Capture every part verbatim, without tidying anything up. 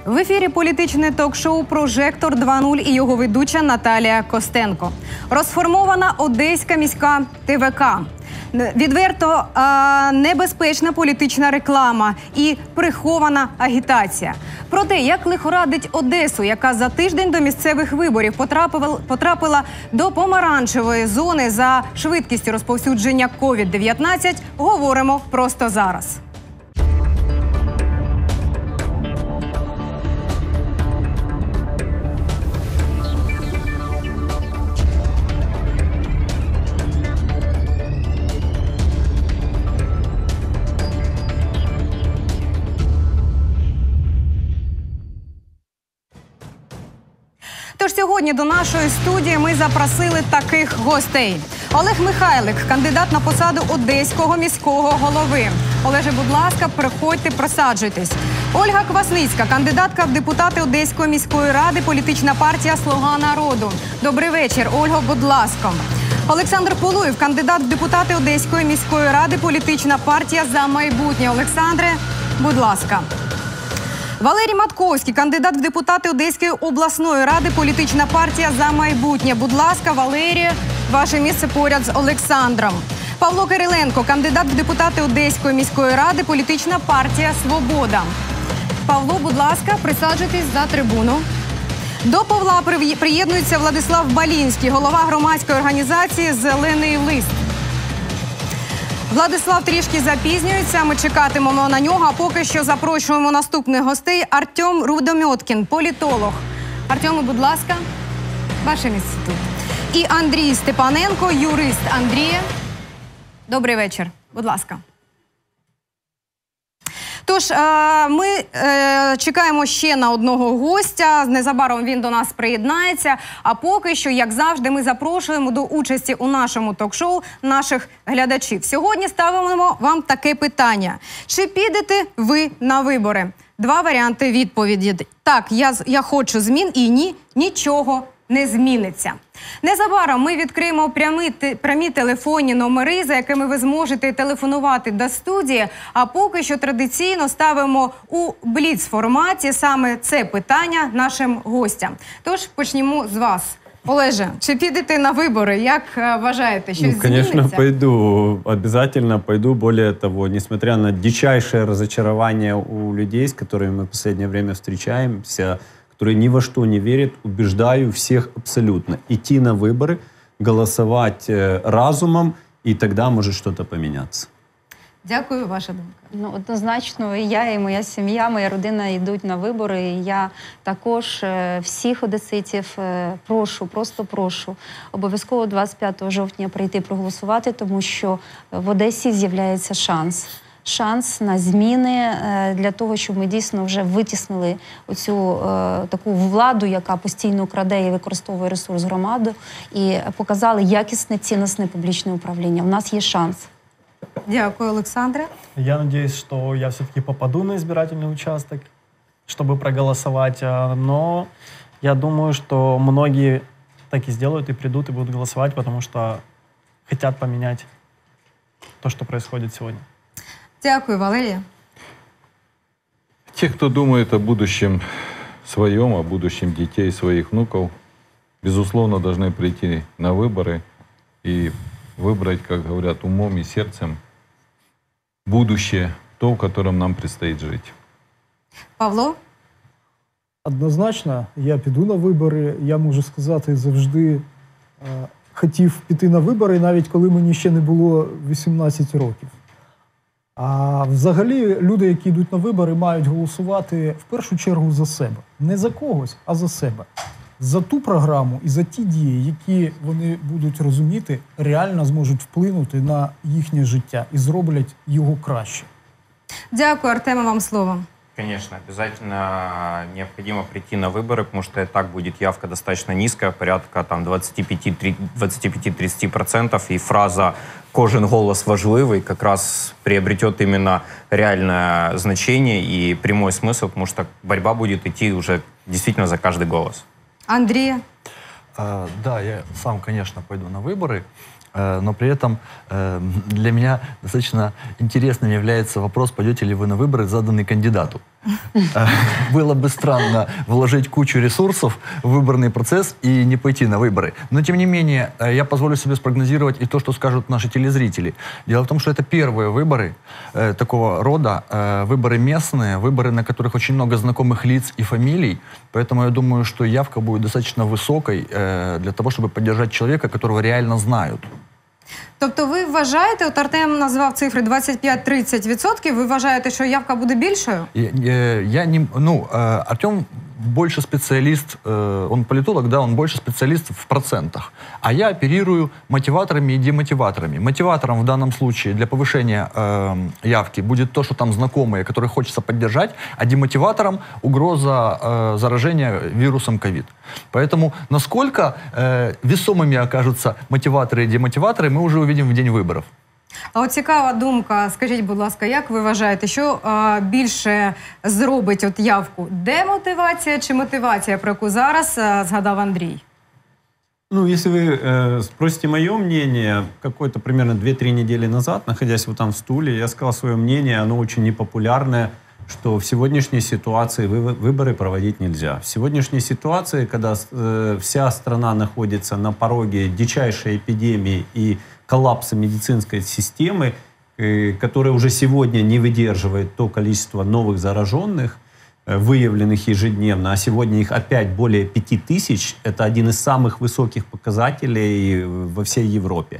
В ефірі політичне ток-шоу «Прожектор два нуль» і його ведуча Наталія Костенко. Розформована Одеська міська ТВК. Відверто а, небезпечна політична реклама і прихована агітація. Про те, як лихорадить Одесу, яка за тиждень до місцевих виборів потрапила, потрапила до помаранчевої зони за швидкістю розповсюдження ковід дев'ятнадцять, говоримо просто зараз. Тож сьогодні до нашої студії ми запросили таких гостей. Олег Михайлик, кандидат на посаду Одеського міського голови. Олеже, будь ласка, приходьте, присаджуйтесь. Ольга Квасницька, кандидатка в депутати Одеської міської ради, політична партія «Слуга народу». Добрий вечір, Ольго, будь ласка. Олександр Полуєв, кандидат в депутати Одеської міської ради, політична партія «За майбутнє». Олександре, будь ласка. Валерій Матковський, кандидат в депутати Одеської обласної ради, політична партія «За майбутнє». Будь ласка, Валерію, ваше місце поряд з Олександром. Павло Кириленко, кандидат в депутати Одеської міської ради, політична партія «Свобода». Павло, будь ласка, присаджуйтесь за трибуну. До Павла приєднується Владислав Балінський, голова громадської організації «Зелений лист». Владислав трішки запізнюється, ми чекатимемо на нього, а поки що запрошуємо наступних гостей. Артем Рудомьоткін, політолог. Артему, будь ласка, ваше місце тут. І Андрій Степаненко, юрист. Андрія, добрий вечір, будь ласка. Тож, ми чекаємо ще на одного гостя, незабаром він до нас приєднається, а поки що, як завжди, ми запрошуємо до участі у нашому ток-шоу наших глядачів. Сьогодні ставимо вам таке питання. Чи підете ви на вибори? Два варіанти відповіді. Так, я, я хочу змін, і ні, нічого не зміниться. Незабаром ми відкриємо прямі, прямі телефонні номери, за якими ви зможете телефонувати до студії, а поки що традиційно ставимо у бліц-форматі саме це питання нашим гостям. Тож почнімо з вас. Олеже, чи підете на вибори? Як вважаєте, щось ну, конечно, зміниться? пойду. Обязательно пойду. Более того, несмотря на дичайшее разочарование у людей, с которыми мы в последнее время встречаемся, которые ни во что не верят, убеждаю всех абсолютно идти на выборы, голосовать разумом, и тогда может что-то поменяться. Дякую, ваша думка. Ну, однозначно, і я, і моя сім'я, моя родина йдуть на вибори. І я також всіх одеситів прошу, просто прошу, обов'язково двадцять п'ятого жовтня прийти проголосувати, тому що в Одесі з'являється шанс. Шанс на зміни для того, щоб ми дійсно вже витіснили оцю е, таку владу, яка постійно краде і використовує ресурс громади, і показали якісне, цінностне публічне управління. У нас є шанс. Дякую, Олександре. Я надеюсь, что я все-таки попаду на избирательный участок, чтобы проголосовать. Но я думаю, что многие так и сделают, и придут, и будут голосовать, потому что хотят поменять то, что происходит сегодня. Дякую, Валерія. Те, кто думает о будущем своем, о будущем детей, своих внуков, безусловно, должны прийти на выборы и выбрать, как говорят, умом и сердцем будущее, то, в котором нам предстоит жить. Павло? Однозначно, я піду на вибори. Я можу сказати, завжди е, хотів піти на вибори, навіть коли мені ще не було вісімнадцять років. А взагалі люди, які йдуть на вибори, мають голосувати в першу чергу за себе. Не за когось, а за себе. За ту програму і за ті дії, які вони будуть розуміти, реально зможуть вплинути на їхнє життя і зроблять його краще. Дякую, Артеме, вам слово. Конечно, обязательно необходимо прийти на выборы, потому что и так будет явка достаточно низкая, порядка там двадцать пять — тридцать процентов, и фраза «кожен голос важливый» как раз приобретет именно реальное значение и прямой смысл, потому что борьба будет идти уже действительно за каждый голос. Андрей? А, да, я сам, конечно, пойду на выборы. Э, Но при этом э, для меня достаточно интересным является вопрос, пойдете ли вы на выборы, заданный кандидату. Э, Было бы странно вложить кучу ресурсов в выборный процесс и не пойти на выборы. Но, тем не менее, э, я позволю себе спрогнозировать и то, что скажут наши телезрители. Дело в том, что это первые выборы э, такого рода, э, выборы местные, выборы, на которых очень много знакомых лиц и фамилий. Поэтому я думаю, что явка будет достаточно высокой э, для того, чтобы поддержать человека, которого реально знают. Тобто ви вважаєте, от Артем назвав цифри двадцять п'ять - тридцять відсотків, ви вважаєте, що явка буде більшою? Я, я- я не... Ну, э, Артем больше специалист, э, он политолог, да, он больше специалист в процентах. А я оперирую мотиваторами и демотиваторами. Мотиватором в данном случае для повышения э, явки будет то, что там знакомые, которых хочется поддержать, а демотиватором угроза э, заражения вирусом ковид. Поэтому насколько э, весомыми окажутся мотиваторы и демотиваторы, мы уже увидим в день выборов. А от цікава думка, скажіть, будь ласка, як ви вважаєте, що а, більше зробить от явку? Демотивація чи мотивація, про яку зараз а, згадав Андрій? Ну, если вы э, спросите мое мнение, какое-то примерно две-три недели назад, находясь вот там в стуле, я сказал свое мнение, оно очень непопулярное, что в сегодняшней ситуации вы- выборы проводить нельзя. В сегодняшней ситуации, когда э, вся страна находится на пороге дичайшей эпидемии и коллапса медицинской системы, э, которая уже сегодня не выдерживает то количество новых зараженных, э, выявленных ежедневно, а сегодня их опять более пяти тысяч, это один из самых высоких показателей во всей Европе,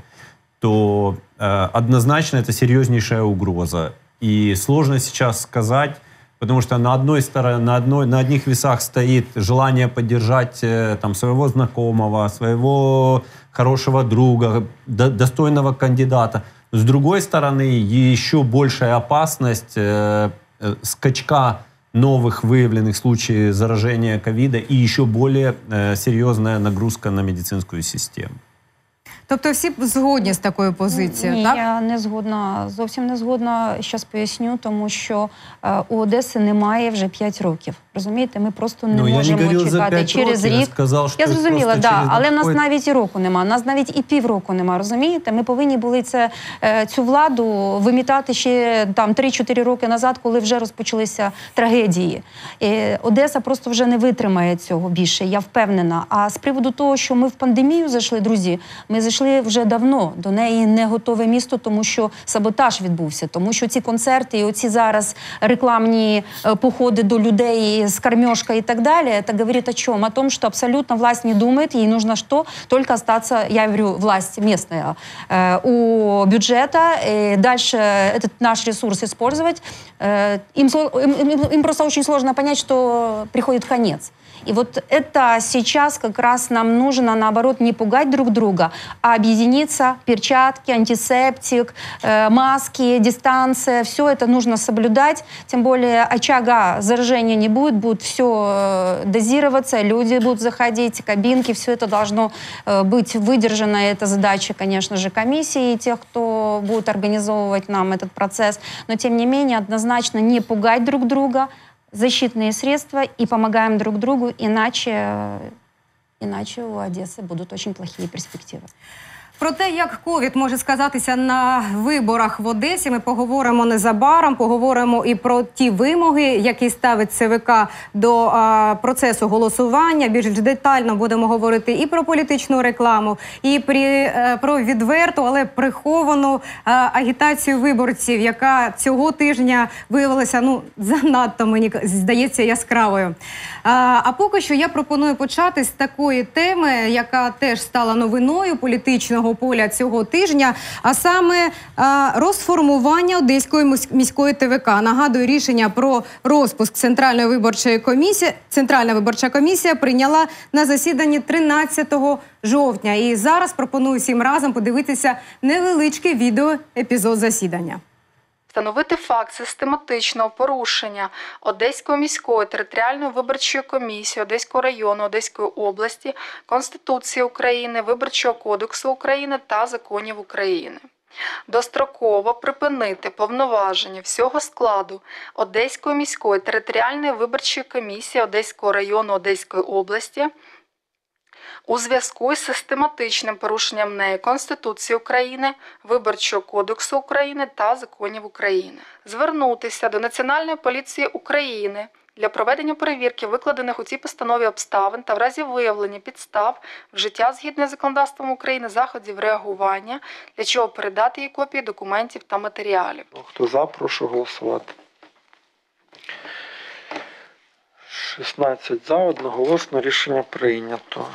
то э, однозначно это серьезнейшая угроза. И сложно сейчас сказать, потому что на одной стороне, на, одной, на одних весах стоит желание поддержать э, там, своего знакомого, своего хорошего друга, до- достойного кандидата. С другой стороны, еще большая опасность э, э, скачка новых выявленных случаев заражения ковида и еще более э, серьезная нагрузка на медицинскую систему. Тобто всі згодні з такою позицією, Ні, так? я не згодна, зовсім не згодна. Щас поясню, тому що е, у Одеси немає вже п'ять років. Розумієте, ми просто не Ну, я не можемо говорив за чекати п'ять через років, я рік. сказав, що я зрозуміла, просто да, через але в нас какой- навіть і року нема, в нас навіть і півроку нема, розумієте? Ми повинні були це, е, цю владу вимітати ще там три-чотири роки назад, коли вже розпочалися трагедії. Е, Одеса просто вже не витримає цього більше, я впевнена. А з приводу того, що ми в пандемію зайшли, друзі, ми зайшли вже давно. До неї не готове місто, тому що саботаж відбувся, тому що ці концерти і оці зараз рекламні е, походи до людей з кормежкой і так далі, це говорить о чому? О том, що абсолютно власть не думає, їй нужно що? Только остаться, я говорю, власть местная, э, у бюджета, и дальше этот наш ресурс использовать. Э, им, сло- им, им- им просто очень сложно понять, что приходит конец. И вот это сейчас как раз нам нужно, наоборот, не пугать друг друга, а объединиться, перчатки, антисептик, э, маски, дистанция, все это нужно соблюдать. Тем более очага заражения не будет, будет все дозироваться, люди будут заходить, кабинки, все это должно э, быть выдержано. Это задача, конечно же, комиссии и тех, кто будет организовывать нам этот процесс. Но, тем не менее, однозначно не пугать друг друга, защитные средства и помогаем друг другу, иначе, иначе у Одессы будут очень плохие перспективы. Про те, як ковід може сказатися на виборах в Одесі, ми поговоримо незабаром, поговоримо і про ті вимоги, які ставить ЦВК до а, процесу голосування. Більш детально будемо говорити і про політичну рекламу, і при, е, про відверту, але приховану а, агітацію виборців, яка цього тижня виявилася, ну, занадто, мені здається, яскравою. А, а поки що я пропоную почати з такої теми, яка теж стала новиною політичного поля цього тижня, а саме а, розформування Одеської місь- міської ТВК. Нагадую, рішення про розпуск Центральної виборчої комісії, Центральна виборча комісія прийняла на засіданні тринадцятого жовтня. І зараз пропоную всім разом подивитися невеличкий відеоепізод засідання. Встановити факт систематичного порушення Одеської міської територіальної виборчої комісії Одеського району Одеської області, Конституції України, Виборчого кодексу України та законів України. Достроково припинити повноваження всього складу Одеської міської територіальної виборчої комісії Одеського району Одеської області, у зв'язку із систематичним порушенням нею Конституції України, Виборчого кодексу України та законів України. Звернутися до Національної поліції України для проведення перевірки викладених у цій постанові обставин та в разі виявлення підстав вжиття згідно з законодавством України заходів реагування, для чого передати їй копії документів та матеріалів. Хто за, прошу голосувати. шістнадцять за, одноголосно рішення прийнято.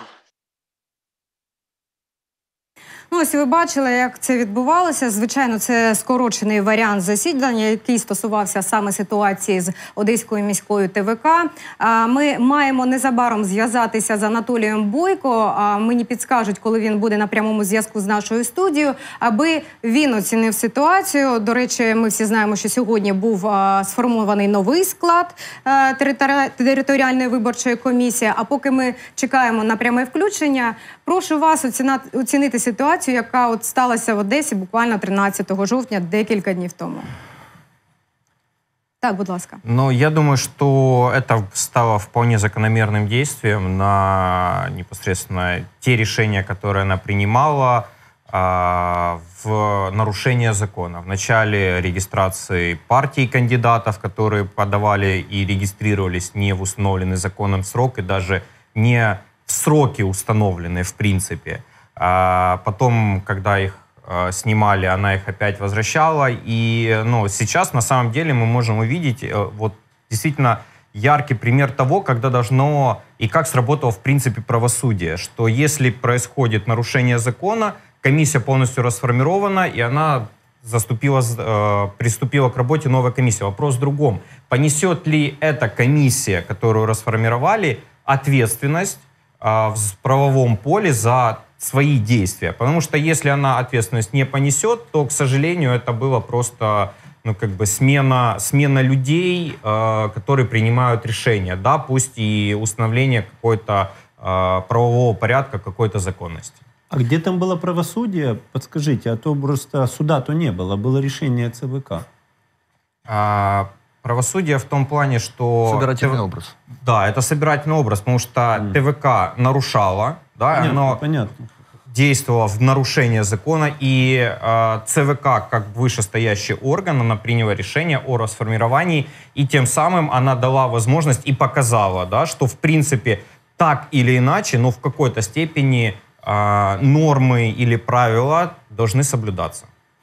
Ну, ось ви бачили, як це відбувалося. Звичайно, це скорочений варіант засідання, який стосувався саме ситуації з Одеською міською ТВК. Ми маємо незабаром зв'язатися з Анатолієм Бойко. Мені підскажуть, коли він буде на прямому зв'язку з нашою студією, аби він оцінив ситуацію. До речі, ми всі знаємо, що сьогодні був сформований новий склад територіальної виборчої комісії. А поки ми чекаємо на пряме включення, прошу вас оцінити ситуацію, яка от сталася в Одесі буквально тринадцятого жовтня, декілька днів тому. Так, будь ласка. Ну, я думаю, что это стало вполне закономерным действием на непосредственно те решения, которые она принимала а, в нарушение закона. В начале регистрации партий кандидатов, которые подавали и регистрировались не в установленный законом срок, и даже не в сроки установленные в принципе. А потом, когда их э, снимали, она их опять возвращала. И ну, сейчас, на самом деле, мы можем увидеть э, вот, действительно яркий пример того, когда должно и как сработало, в принципе, правосудие. Что если происходит нарушение закона, комиссия полностью расформирована, и она заступила, э, приступила к работе новой комиссии. Вопрос в другом. Понесет ли эта комиссия, которую расформировали, ответственность э, в правовом поле за свои действия? Потому что если она ответственность не понесет, то, к сожалению, это было просто ну, как бы смена, смена людей, э, которые принимают решения, да, пусть и установление какой-то э, правового порядка, какой-то законности. А где там было правосудие? Подскажите, а то просто суда-то не было, было решение ЦВК. А, правосудие в том плане, что... Собирательный ТВ... образ. Да, это собирательный образ, потому что mm. ТВК нарушала, да, понятно, оно понятно. действовало в нарушение закона, и э, ЦВК, как вышестоящий орган, она приняла решение о расформировании, и тем самым она дала возможность и показала, да, что в принципе так или иначе, но в какой-то степени э, нормы или правила должны соблюдаться.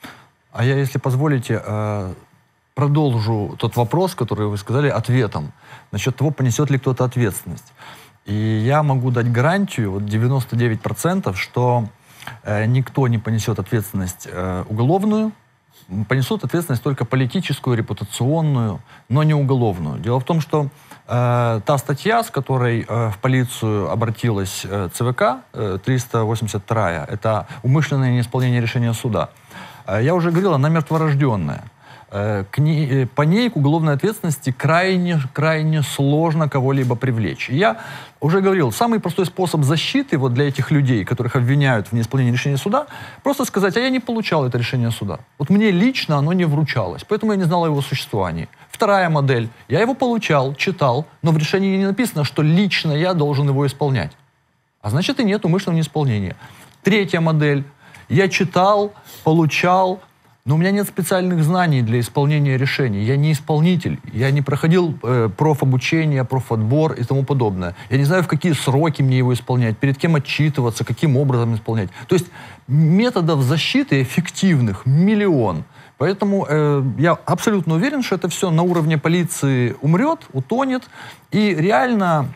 А я, если позволите, э, продолжу тот вопрос, который вы сказали, ответом. Насчет того, понесет ли кто-то ответственность. И я могу дать гарантию, вот девяносто девять процентов, что э, никто не понесет ответственность э, уголовную, понесут ответственность только политическую, репутационную, но не уголовную. Дело в том, что э, та статья, с которой э, в полицию обратилась э, ЦВК, э, триста восемьдесят вторая, это умышленное неисполнение решения суда. Э, я уже говорил, она мертворожденная. К ней, по ней к уголовной ответственности крайне, крайне сложно кого-либо привлечь. И я уже говорил, самый простой способ защиты вот для этих людей, которых обвиняют в неисполнении решения суда, просто сказать, а я не получал это решение суда. Вот мне лично оно не вручалось, поэтому я не знал о его существовании. Вторая модель. Я его получал, читал, но в решении не написано, что лично я должен его исполнять. А значит, и нет умышленного неисполнения. Третья модель. Я читал, получал, но у меня нет специальных знаний для исполнения решений. Я не исполнитель, я не проходил э, профобучение, профотбор и тому подобное. Я не знаю, в какие сроки мне его исполнять, перед кем отчитываться, каким образом исполнять. То есть методов защиты эффективных миллион. Поэтому э, я абсолютно уверен, что это все на уровне полиции умрет, утонет. И реально...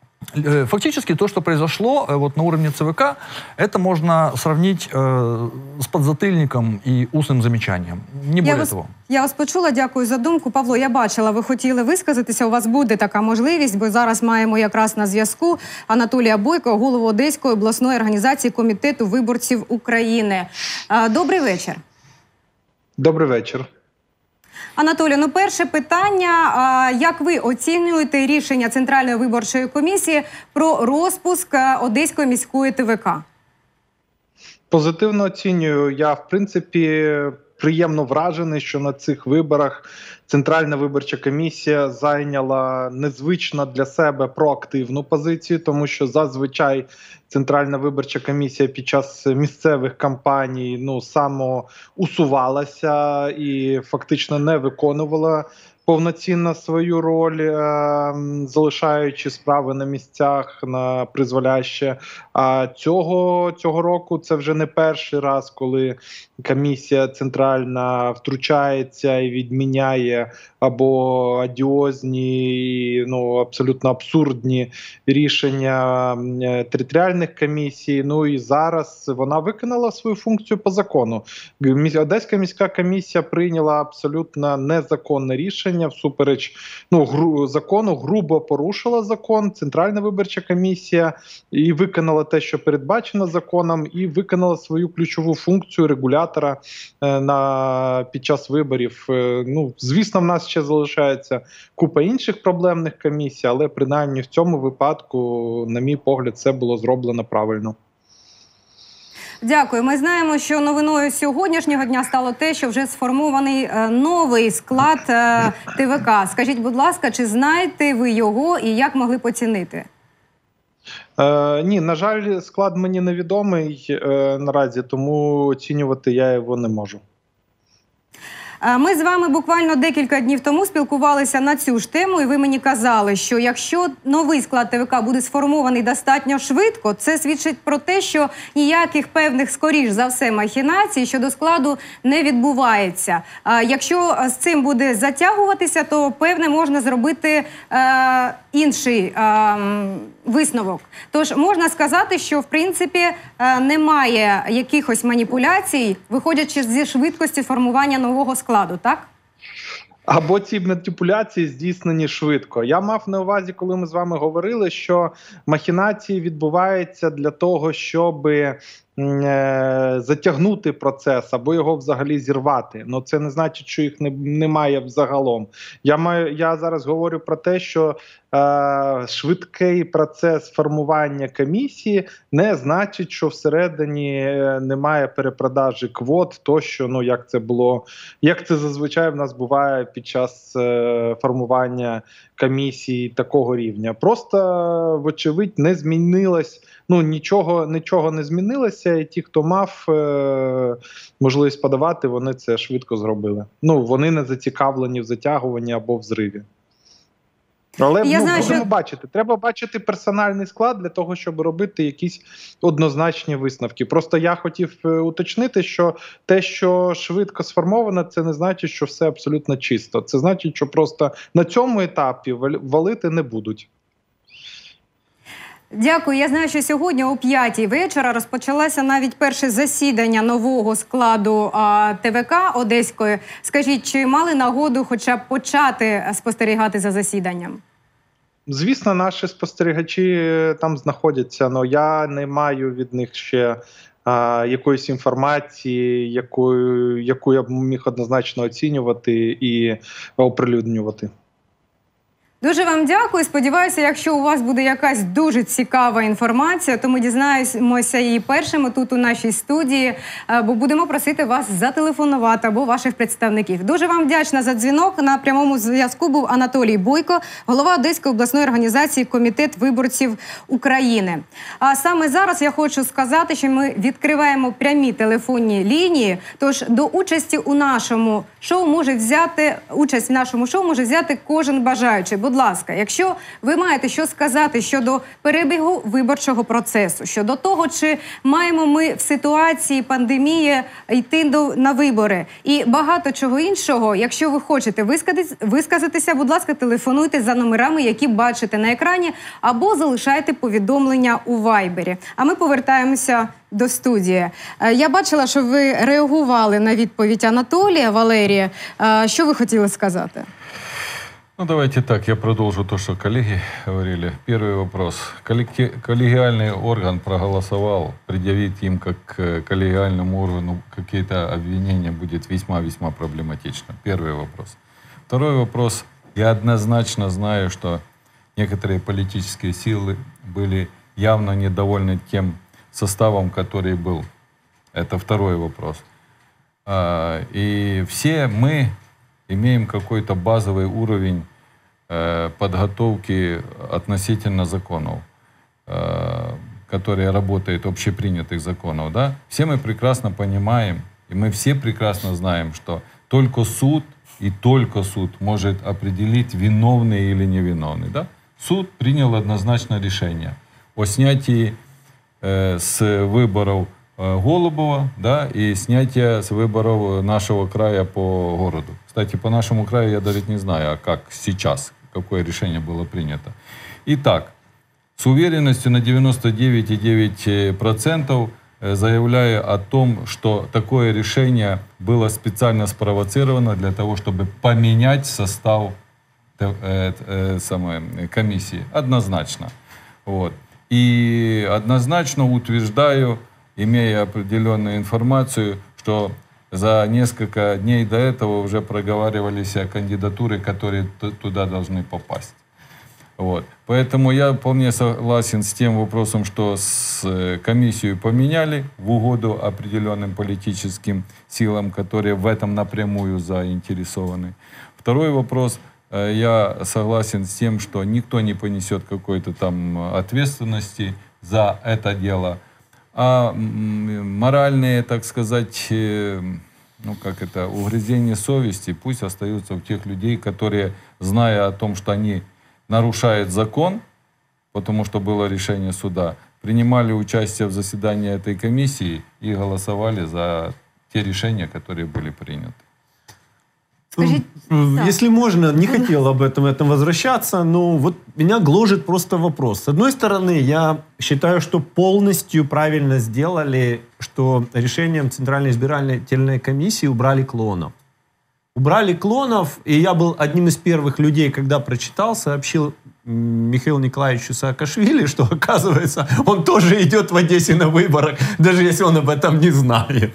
Фактически то, что произошло вот на уровне ЦВК, это можно сравнить э, с подзатыльником и устным замечанием. Не более я вас, того. Я вас почула, дякую за думку. Павло, я бачила, ви хотіли висказатися, у вас буде така можливість, бо зараз маємо якраз на зв'язку Анатолія Бойко, голову Одеської обласної організації Комітету виборців України. Добрий вечір. Добрий вечір. Анатолій, ну перше питання. Як ви оцінюєте рішення Центральної виборчої комісії про розпуск Одеської міської ТВК? Позитивно оцінюю. Я, в принципі, приємно вражений, що на цих виборах Центральна виборча комісія зайняла незвично для себе проактивну позицію, тому що зазвичай Центральна виборча комісія під час місцевих кампаній ну, самоусувалася і фактично не виконувала повноцінно свою роль, залишаючи справи на місцях на призволяще. А цього, цього року це вже не перший раз, коли комісія центральна втручається і відміняє або одіозні, ну, абсолютно абсурдні рішення територіальних комісій. Ну і зараз вона виконала свою функцію по закону. Одеська міська комісія прийняла абсолютно незаконне рішення, всупереч ну, гру, закону, грубо порушила закон. Центральна виборча комісія і виконала те, що передбачено законом, і виконала свою ключову функцію регулятора е, на, під час виборів. Е, ну, звісно, в нас ще залишається купа інших проблемних комісій, але принаймні в цьому випадку, на мій погляд, це було зроблено правильно. Дякую. Ми знаємо, що новиною сьогоднішнього дня стало те, що вже сформований е, новий склад е, ТВК. Скажіть, будь ласка, чи знаєте ви його і як могли поцінити? Е, ні, на жаль, склад мені невідомий е, наразі, тому оцінювати я його не можу. Ми з вами буквально декілька днів тому спілкувалися на цю ж тему, і ви мені казали, що якщо новий склад ТВК буде сформований достатньо швидко, це свідчить про те, що ніяких певних, скоріш за все, махінацій щодо складу не відбувається. Якщо з цим буде затягуватися, то, певне, можна зробити е, інший е, висновок. Тож, можна сказати, що, в принципі, е, немає якихось маніпуляцій, виходячи зі швидкості формування нового складу. Складу, так? Або ці маніпуляції здійснені швидко. Я мав на увазі, коли ми з вами говорили, що махінації відбуваються для того, щоб е, затягнути процес або його взагалі зірвати. Ну це не значить, що їх не, немає взагалом. Я маю, я зараз говорю про те, що е, швидкий процес формування комісії не значить, що всередині немає перепродажі квот, тощо, ну як це було, як це зазвичай в нас буває під час е, формування комісії такого рівня. Просто, вочевидь, не змінилось. Ну, нічого, нічого не змінилося, і ті, хто мав е, можливість подавати, вони це швидко зробили. Ну, вони не зацікавлені в затягуванні або в зриві. Але Я ну, знаю, будемо що... бачити. Треба бачити персональний склад для того, щоб робити якісь однозначні висновки. Просто я хотів уточнити, що те, що швидко сформовано, це не значить, що все абсолютно чисто. Це значить, що просто на цьому етапі валити не будуть. Дякую. Я знаю, що сьогодні о п'ятій вечора розпочалося навіть перше засідання нового складу а, ТВК Одеської. Скажіть, чи мали нагоду хоча б почати спостерігати за засіданням? Звісно, наші спостерігачі там знаходяться, але я не маю від них ще а, якоїсь інформації, якою, яку я б міг однозначно оцінювати і оприлюднювати. Дуже вам дякую. Сподіваюся, якщо у вас буде якась дуже цікава інформація, то ми дізнаємося її першими тут у нашій студії, бо будемо просити вас зателефонувати або ваших представників. Дуже вам вдячна за дзвінок. На прямому зв'язку був Анатолій Бойко, голова Одеської обласної організації «Комітет виборців України». А саме зараз я хочу сказати, що ми відкриваємо прямі телефонні лінії, тож до участі у нашому шоу може взяти, участь в нашому шоу може взяти кожен бажаючий. Будь ласка, якщо ви маєте що сказати щодо перебігу виборчого процесу, щодо того, чи маємо ми в ситуації пандемії йти до, на вибори і багато чого іншого, якщо ви хочете висказатися, висказатися, будь ласка, телефонуйте за номерами, які бачите на екрані, або залишайте повідомлення у Вайбері. А ми повертаємося до студії. Я бачила, що ви реагували на відповідь Анатолія, Валерія. Що ви хотіли сказати? Ну, давайте так, я продолжу то, что коллеги говорили. Первый вопрос. Коллеги... Коллегиальный орган проголосовал, предъявить им как коллегиальному органу какие-то обвинения будет весьма-весьма проблематично. Первый вопрос. Второй вопрос. Я однозначно знаю, что некоторые политические силы были явно недовольны тем составом, который был. Это второй вопрос. А, И все мы имеем какой-то базовый уровень э, подготовки относительно законов, э, которые работают, общепринятых законов. Да? Все мы прекрасно понимаем, и мы все прекрасно знаем, что только суд и только суд может определить, виновный или невиновный. Да? Суд принял однозначное решение о снятии э, с выборов э, Голубова, да, и снятие с выборов нашего края по городу. Кстати, по нашему краю я даже не знаю, а как сейчас, какое решение было принято. Итак, с уверенностью на девяносто девять целых девять десятых процента заявляю о том, что такое решение было специально спровоцировано для того, чтобы поменять состав э, э, самой комиссии. Однозначно. Вот. И однозначно утверждаю, имея определенную информацию, что за несколько дней до этого уже проговаривались кандидатуры, которые туда должны попасть. Вот. Поэтому я вполне согласен с тем вопросом, что с комиссию поменяли в угоду определенным политическим силам, которые в этом напрямую заинтересованы. Второй вопрос. Я согласен с тем, что никто не понесет какой-то там ответственности за это дело. А моральные, так сказать, ну как это, угрызения совести пусть остаются у тех людей, которые, зная о том, что они нарушают закон, потому что было решение суда, принимали участие в заседании этой комиссии и голосовали за те решения, которые были приняты. Скажите, да. Если можно, не хотел об этом, этом возвращаться, но вот меня гложет просто вопрос. С одной стороны, я считаю, что полностью правильно сделали, что решением Центральной избирательной комиссии убрали клонов. Убрали клонов, и я был одним из первых людей, когда прочитал, сообщил Михаилу Николаевичу Саакашвили, что, оказывается, он тоже идет в Одессе на выборах, даже если он об этом не знает.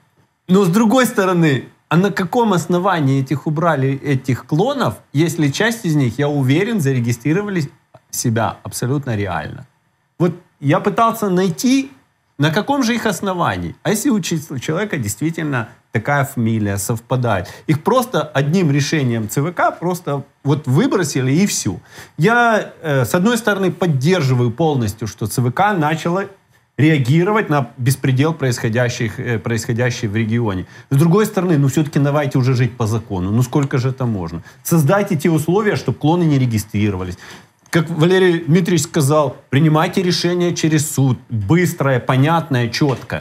Но с другой стороны, а на каком основании этих убрали, этих клонов, если часть из них, я уверен, зарегистрировали себя абсолютно реально? Вот я пытался найти, на каком же их основании. А если у человека действительно такая фамилия совпадает? Их просто одним решением ЦВК просто вот выбросили и все. Я, э, с одной стороны, поддерживаю полностью, что ЦВК начало реагировать на беспредел, происходящих, э, происходящий в регионе. С другой стороны, ну все-таки давайте уже жить по закону. Ну сколько же это можно? Создайте те условия, чтобы клоны не регистрировались. Как Валерий Дмитриевич сказал, принимайте решение через суд. Быстрое, понятное, четко.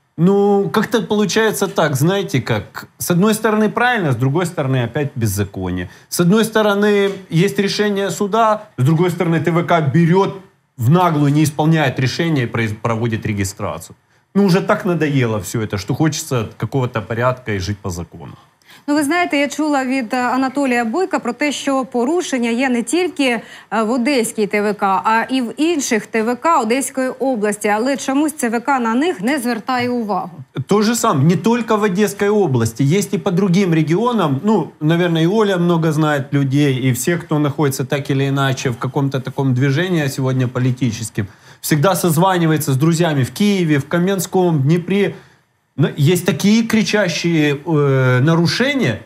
Ну, как-то получается так, знаете, как с одной стороны правильно, с другой стороны опять беззаконие. С одной стороны есть решение суда, с другой стороны ТВК берет в наглую, не исполняет решение и проводит регистрацию. Ну, уже так надоело все это, что хочется какого-то порядка и жить по закону. Ну, ви знаєте, я чула від Анатолія Бойка про те, що порушення є не тільки в Одеській ТВК, а і в інших ТВК Одеської області. Але чомусь ЦВК на них не звертає увагу. То же самое, не только в Одесской области, есть и по другим регионам. Ну, наверное, и Оля много знает людей, и все, кто находится так или иначе в каком-то таком движении сегодня политическим, всегда созванивается с друзьями в Киеве, в Каменском, Днепре. Но есть такие кричащие э, нарушения,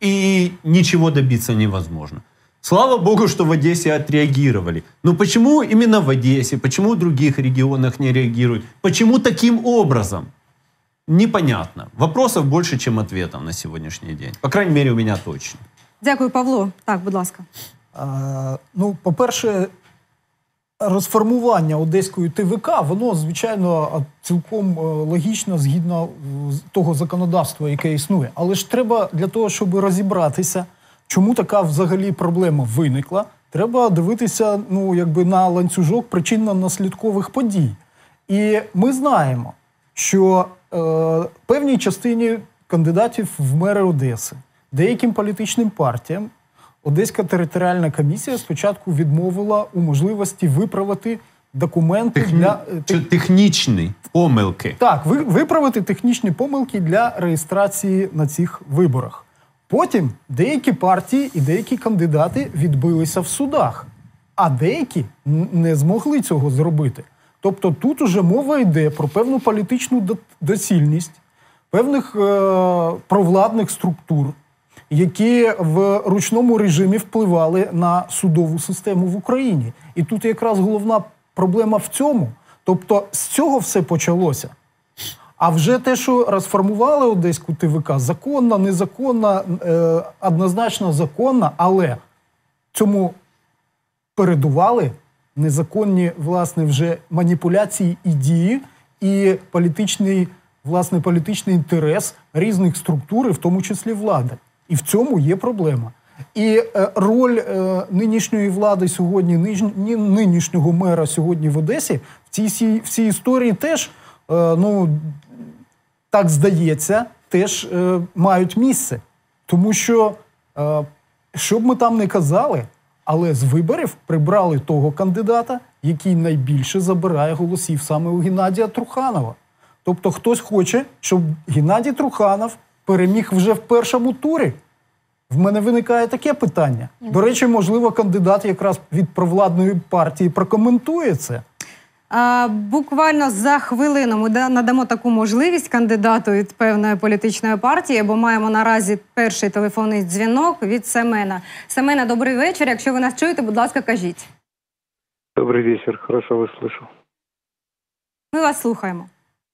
и ничего добиться невозможно. Слава Богу, что в Одессе отреагировали. Но почему именно в Одессе, почему в других регионах не реагируют? Почему таким образом? Непонятно. Вопросов больше, чем ответов на сегодняшний день. По крайней мере, у меня точно. Дякую, Павло. Так, будь ласка. А, ну, по-перше, розформування Одеської ТВК, воно, звичайно, цілком логічно згідно того законодавства, яке існує. Але ж треба для того, щоб розібратися, чому така взагалі проблема виникла, треба дивитися, ну, якби на ланцюжок причинно-наслідкових подій. І ми знаємо, що е, певній частині кандидатів в мери Одеси, деяким політичним партіям, Одеська територіальна комісія спочатку відмовила у можливості виправити документи Техні... для... Технічні помилки. Так, ви... виправити технічні помилки для реєстрації на цих виборах. Потім деякі партії і деякі кандидати відбилися в судах, а деякі не змогли цього зробити. Тобто тут уже мова йде про певну політичну доцільність, певних е, провладних структур, які в ручному режимі впливали на судову систему в Україні. І тут якраз головна проблема в цьому. Тобто з цього все почалося. А вже те, що розформували Одеську ТВК, законно, незаконно, е, однозначно законно, але цьому передували незаконні, власне, вже маніпуляції і дії, і політичний, власне, політичний інтерес різних структур, в тому числі влади. І в цьому є проблема. І е, роль е, нинішньої влади сьогодні, ниж, нинішнього мера сьогодні в Одесі, в цій, в цій історії теж, е, ну, так здається, теж е, мають місце. Тому що, е, що б ми там не казали, але з виборів прибрали того кандидата, який найбільше забирає голосів саме у Геннадія Труханова. Тобто хтось хоче, щоб Геннадій Труханов переміг вже в першому турі. В мене виникає таке питання. До речі, можливо, кандидат якраз від провладної партії прокоментує це. А, буквально за хвилину ми надамо таку можливість кандидату від певної політичної партії, бо маємо наразі перший телефонний дзвінок від Семена. Семена, добрий вечір. Якщо ви нас чуєте, будь ласка, кажіть. Добрый вечер, хорошо вас слышу. Ми вас слухаємо.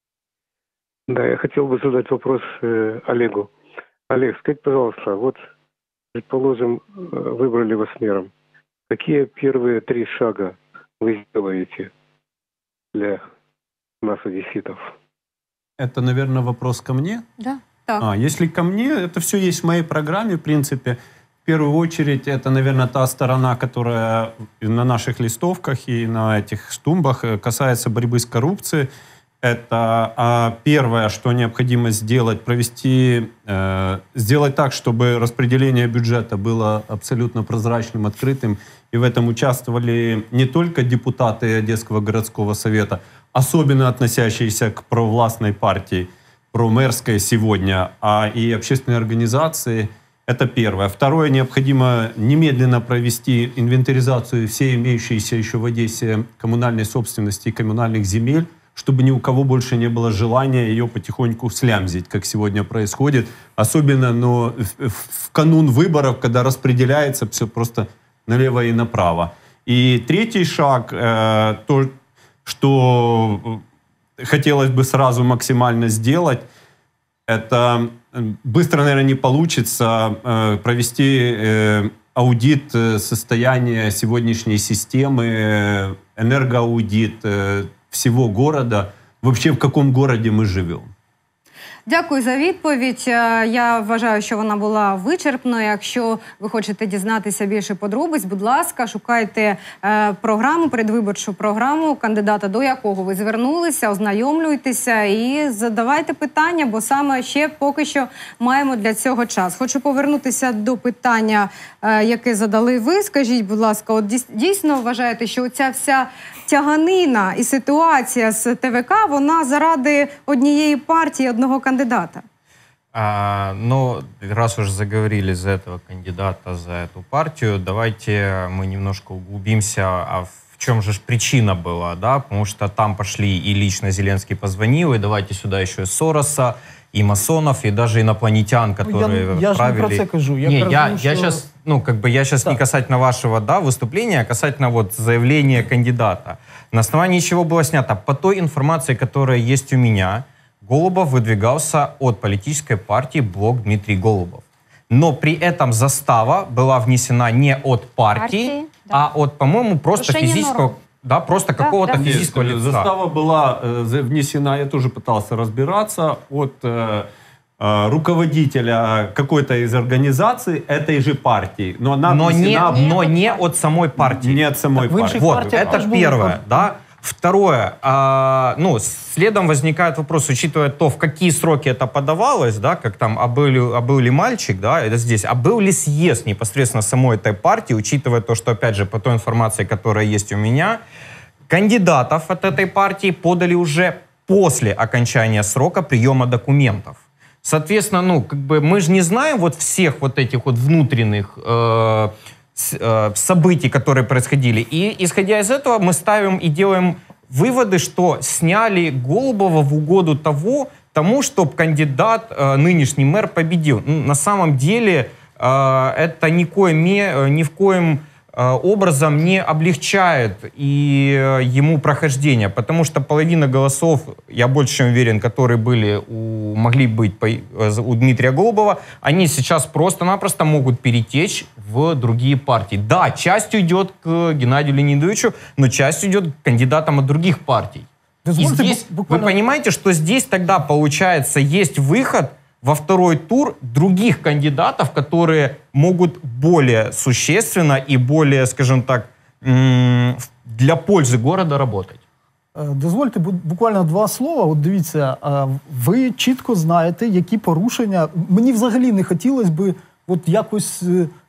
Да, я хотел бы задать вопрос э, Олегу. Олег, скажите, пожалуйста, вот, предположим, выбрали вас мэром. Какие первые три шага вы сделаете для нас, одесситов? Это, наверное, вопрос ко мне? Да. Так. А, если ко мне, это все есть в моей программе, в принципе. В первую очередь, это, наверное, та сторона, которая на наших листовках и на этих штумбах касается борьбы с коррупцией. Это а, первое, что необходимо сделать, провести, э, сделать так, чтобы распределение бюджета было абсолютно прозрачным, открытым, и в этом участвовали не только депутаты Одесского городского совета, особенно относящиеся к провластной партии, промэрской сегодня, а и общественные организации. Это первое. Второе, необходимо немедленно провести инвентаризацию всей имеющейся еще в Одессе коммунальной собственности и коммунальных земель, чтобы ни у кого больше не было желания ее потихоньку слямзить, как сегодня происходит. Особенно но в, в канун выборов, когда распределяется все просто налево и направо. И третий шаг, э, то, что хотелось бы сразу максимально сделать, это быстро, наверное, не получится э, провести э, аудит состояния сегодняшней системы, энергоаудит э, всего города, вообще в каком городе мы живем. Дякую за відповідь. Я вважаю, що вона була вичерпною. Якщо ви хочете дізнатися більше подробиць, будь ласка, шукайте е, програму, передвиборчу програму, кандидата до якого ви звернулися, ознайомлюйтеся і задавайте питання, бо саме ще поки що маємо для цього час. Хочу повернутися до питання, е, яке задали ви. Скажіть, будь ласка, от дійсно вважаєте, що оця вся тяганина і ситуація з ТВК, вона заради однієї партії, одного кандидата? А, ну, раз уж заговорили за этого кандидата, за эту партию, давайте мы немножко углубимся, а в чем же причина была, да? Потому что там пошли и лично Зеленский позвонил, и давайте сюда еще и Сороса, и масонов, и даже инопланетян, которые я, я правили... Я же не про это кажу. Я, не, кажу, я, что... я сейчас, ну, как бы я сейчас не касательно вашего, да, выступления, а касательно вот заявления кандидата. На основании чего было снято? По той информации, которая есть у меня, Голубов выдвигался от политической партии «Блок Дмитрий Голубов». Но при этом застава была внесена не от партии, партии да. а от, по-моему, просто Решение физического... Норм. Да, просто да, какого-то да. физического лица. Застава была э, внесена, я тоже пытался разбираться, от э, э, руководителя какой-то из организаций этой же партии. Но, она но, внесена... не, но не от самой партии. Не от самой так, партии. Вот, это первое, да. Второе, а, ну, следом возникает вопрос, учитывая то, в какие сроки это подавалось, да, как там, а был ли, а был ли мальчик, да, это здесь, а был ли съезд непосредственно самой этой партии, учитывая то, что, опять же, по той информации, которая есть у меня, кандидатов от этой партии подали уже после окончания срока приема документов. Соответственно, ну, как бы мы же не знаем вот всех вот этих вот внутренних э, событий, которые происходили. И, исходя из этого, мы ставим и делаем выводы, что сняли Голубова в угоду того, тому, чтобы кандидат, э, нынешний мэр, победил. Ну, на самом деле э, это ни, коем, ни в коем образом не облегчает и ему прохождение, потому что половина голосов, я больше чем уверен, которые были у, могли быть у Дмитрия Голубова, они сейчас просто-напросто могут перетечь в другие партии. Да, часть уйдет к Геннадию Леонидовичу, но часть уйдет к кандидатам от других партий. И здесь, буквально... Вы понимаете, что здесь тогда, получается, есть выход во второй тур других кандидатов, которые могут более существенно и более, скажем так, для пользы города работать. Дозвольте буквально два слова. От дивіться, ви чітко знаєте, які порушення. Мені взагалі не хотілося би от якось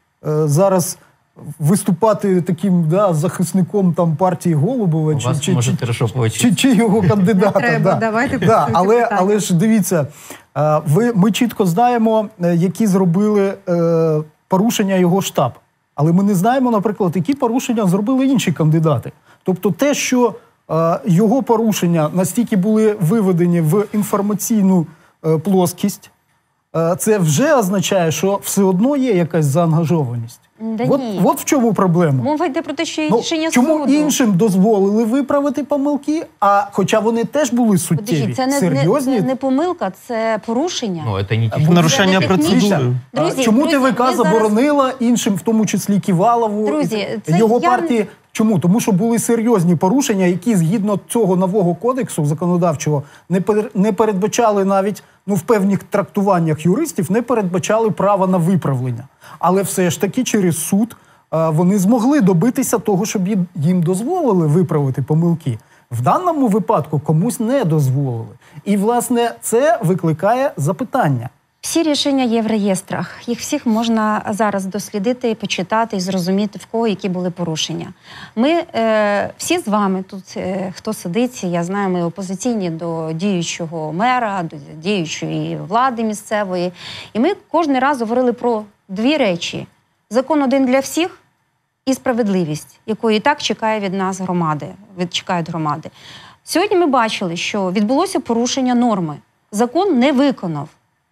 зараз виступати таким, да, захисником там партії Голубова чи, чи, чи, чи, чи його кандидата. Треба, да. давайте да, але, але ж дивіться, ви, ми чітко знаємо, які зробили е, порушення його штаб. Але ми не знаємо, наприклад, які порушення зробили інші кандидати. Тобто те, що е, його порушення настільки були виведені в інформаційну е, плоскість, е, це вже означає, що все одно є якась заангажованість. Да от, ні. от в чому проблема. Мова йде про те, що Ну, рішення чому суду. іншим дозволили виправити помилки, а хоча вони теж були суттєві, Подождіть, це не, серйозні? не, це не помилка, це порушення. Ну, это не Або нарушення Це не технічне. процедури. Друзі, Чому друзі, ТВК ми зараз- заборонила іншим, в тому числі Ківалову, Друзі, і це його я- партії? Чому? Тому що були серйозні порушення, які згідно цього нового кодексу законодавчого не, пер, не передбачали навіть, ну, в певних трактуваннях юристів, не передбачали права на виправлення. Але все ж таки через суд а, вони змогли добитися того, щоб їм, їм дозволили виправити помилки. В даному випадку комусь не дозволили. І, власне, це викликає запитання. Всі рішення є в реєстрах. Їх всіх можна зараз дослідити, почитати і зрозуміти, в кого які були порушення. Ми е, всі з вами тут, е, хто сидить, я знаю, ми опозиційні до діючого мера, до діючої влади місцевої. І ми кожен раз говорили про дві речі. Закон один для всіх і справедливість, якої і так чекає від нас громади, від, чекають громади. Сьогодні ми бачили, що відбулося порушення норми. Закон не виконав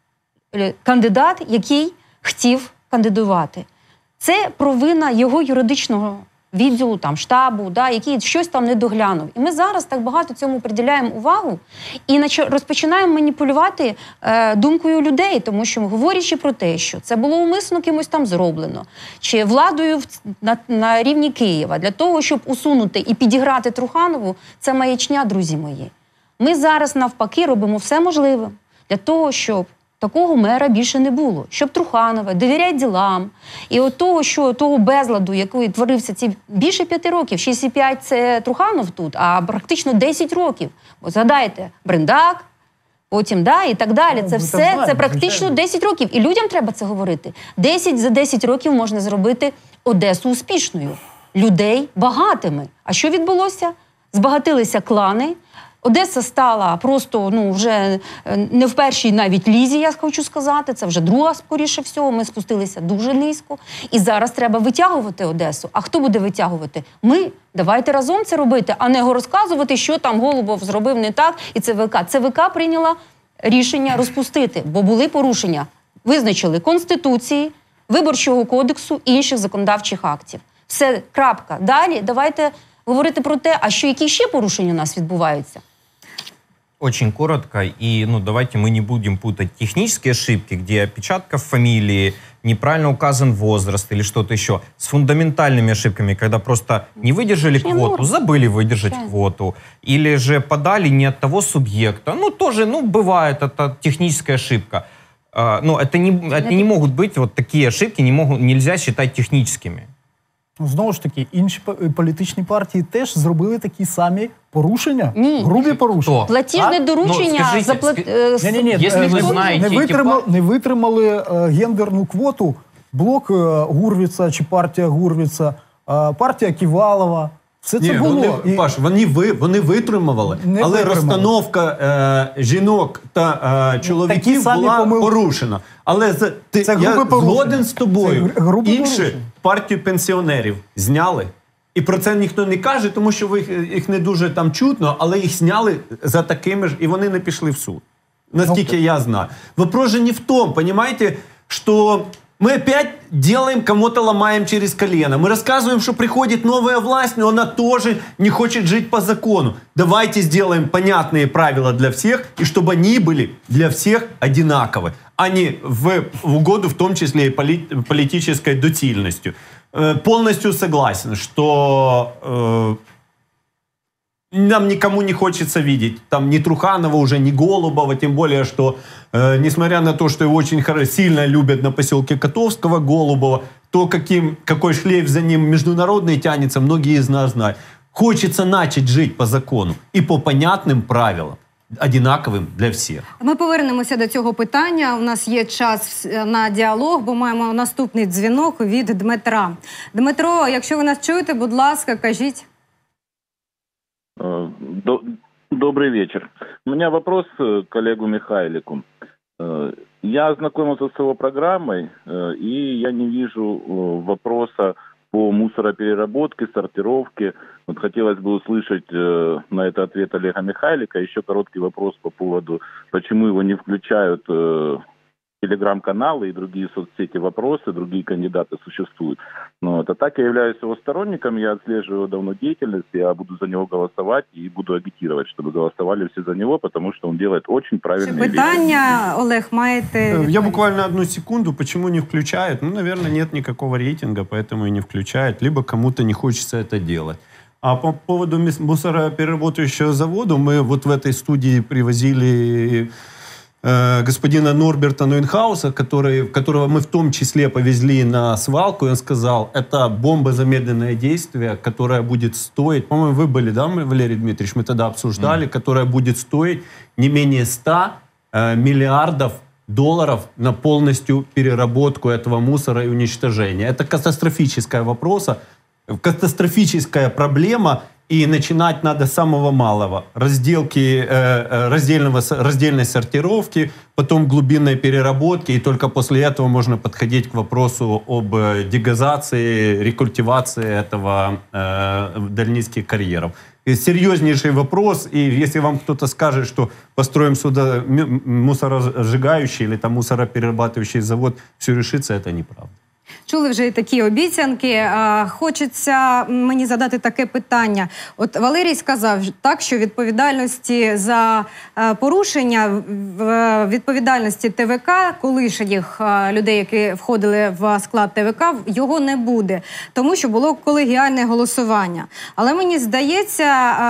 кандидат, який хотів кандидувати. Це провина його юридичного відділу, там, штабу, да, який щось там не доглянув. І ми зараз так багато цьому приділяємо увагу і розпочинаємо маніпулювати е, думкою людей, тому що, говорячи про те, що це було умисно кимось там зроблено, чи владою в, на, на рівні Києва, для того, щоб усунути і підіграти Труханову, це маячня, друзі мої. Ми зараз навпаки робимо все можливе для того, щоб такого мера більше не було. Щоб Труханова довіряти ділам. І от того, що того безладу, який творився ці більше п'яти років, шість і п'ять – це Труханов тут, а практично десять років. Бо згадайте, Брендак, потім, да, і так далі. Це все, це практично десять років. І людям треба це говорити. десять за десять років можна зробити Одесу успішною. Людей багатими. А що відбулося? Збагатилися клани. Одеса стала просто, ну, вже не в першій навіть лізі, я хочу сказати. Це вже друга, скоріше всього. Ми спустилися дуже низько. І зараз треба витягувати Одесу. А хто буде витягувати? Ми. Давайте разом це робити, а не розказувати, що там Голубов зробив не так, і ЦВК. ЦВК прийняла рішення розпустити, бо були порушення. Визначили Конституції, Виборчого кодексу і інших законодавчих актів. Все, крапка. Далі давайте говорити про те, а що які ще порушення у нас відбуваються. Очень коротко, и ну, давайте мы не будем путать технические ошибки, где опечатка фамилии, неправильно указан возраст или что-то еще, с фундаментальными ошибками, когда просто не выдержали квоту, забыли выдержать квоту, или же подали не от того субъекта. Ну, тоже, ну, бывает, это техническая ошибка. Но это не, это не могут быть, вот такие ошибки не могут, нельзя считать техническими. Знову ж таки, інші політичні партії теж зробили такі самі порушення, Ні. грубі порушення. Платіжне доручення. Ну, скажіть, заплат... ск- е, Ні, ні, ні, Якщо ви знаєте, не, витримали, не витримали е, гендерну квоту блок е, Гурвіца чи партія Гурвіца, е, партія Ківалова. Все це Ні, було. Вони, І- Паш, вони, ви, вони витримували, Не але витримали. розстановка е, жінок та е, Такі чоловіків самі була помилки. порушена. Але за, ти, Це я грубе порушення. згоден з тобою. Це грубе Інші порушення. партію пенсіонерів зняли. І про це ніхто не каже, тому що їх, їх не дуже там чутно, але їх зняли за такими ж, і вони не пішли в суд. насколько Ну, я знаю. Вопрос же не в том, понимаете, что мы опять делаем, кому-то ломаем через колено. Мы рассказываем, что приходит новая власть, но она тоже не хочет жить по закону. Давайте сделаем понятные правила для всех, и чтобы они были для всех одинаковы, а не в, в угоду, в том числе и поли, политической доцільностью. Э, полностью согласен, что э, нам никому не хочется видеть там ни Труханова уже, ни Голубова, тем более, что э, несмотря на то, что его очень сильно любят на поселке Котовского, Голубова, то каким, какой шлейф за ним международный тянется, многие из нас знают. Хочется начать жить по закону и по понятным правилам, одинаковим для всіх. Ми повернемося до цього питання. У нас є час на діалог, бо маємо наступний дзвінок від Дмитра. Дмитро, якщо ви нас чуєте, будь ласка, кажіть. Добрый вечер. У меня вопрос к коллегу Михайлику. Я ознакомился с его программой, и я не вижу вопроса по мусоропереработке, сортировке. Вот хотелось бы услышать на это ответ Олега Михайлика. Еще короткий вопрос по поводу, почему его не включают телеграм-каналы и другие соцсети вопросы, другие кандидаты существуют. Но вот, а так я являюсь его сторонником, я отслеживаю давно деятельность, я буду за него голосовать и буду агитировать, чтобы голосовали все за него, потому что он делает очень правильные вещи. Питання, Олег, маєте? Я буквально одну секунду. Почему не включают? Ну, наверное, нет никакого рейтинга, поэтому и не включают. Либо кому-то не хочется это делать. А по поводу мусороперерабатывающего завода, мы вот в этой студии привозили господина Норберта Нойнхауса, который, которого мы в том числе повезли на свалку, и он сказал, это бомба замедленное действие, которая будет стоить, по-моему, вы были, да, Валерий Дмитриевич, мы тогда обсуждали, mm. которая будет стоить не менее ста э, миллиардов долларов на полностью переработку этого мусора и уничтожение. Это катастрофическая вопрос, катастрофическая проблема. И начинать надо с самого малого. Разделки, э, раздельного, раздельной сортировки, потом глубинной переработки. И только после этого можно подходить к вопросу об дегазации, рекультивации этого э, дальнистых карьеров. И серьезнейший вопрос. И если вам кто-то скажет, что построим сюда мусоросжигающий или там мусороперерабатывающий завод, все решится, это неправда. Чули вже і такі обіцянки. Хочеться мені задати таке питання. От Валерій сказав так, що відповідальності за порушення, відповідальності ТВК, колишніх людей, які входили в склад ТВК, його не буде, тому що було колегіальне голосування. Але мені здається,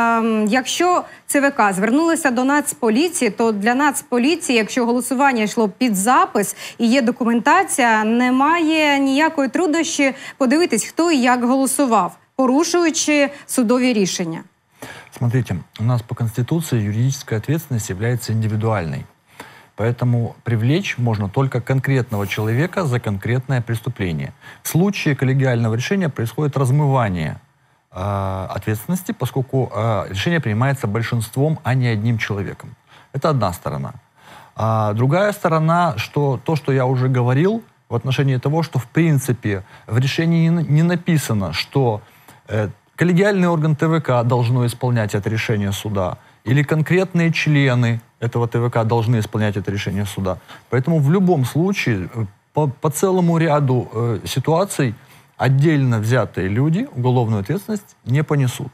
якщо ЦВК звернулися до Нацполіції, то для Нацполіції, якщо голосування йшло під запис і є документація, немає ніякої труднощі подивитись, хто і як голосував, порушуючи судові рішення. Смотрите, у нас по Конституции юридическая ответственность является индивидуальной. Поэтому привлечь можно только конкретного человека за конкретное преступление. В случае коллегиального решения происходит размывание э, ответственности, поскольку э, решение принимается большинством, а не одним человеком. Это одна сторона. А другая сторона, что то, что я уже говорил, в отношении того, что в принципе в решении не написано, что э, коллегиальный орган ТВК должно исполнять это решение суда, или конкретные члены этого ТВК должны исполнять это решение суда. Поэтому в любом случае по, по целому ряду э, ситуаций отдельно взятые люди уголовную ответственность не понесут.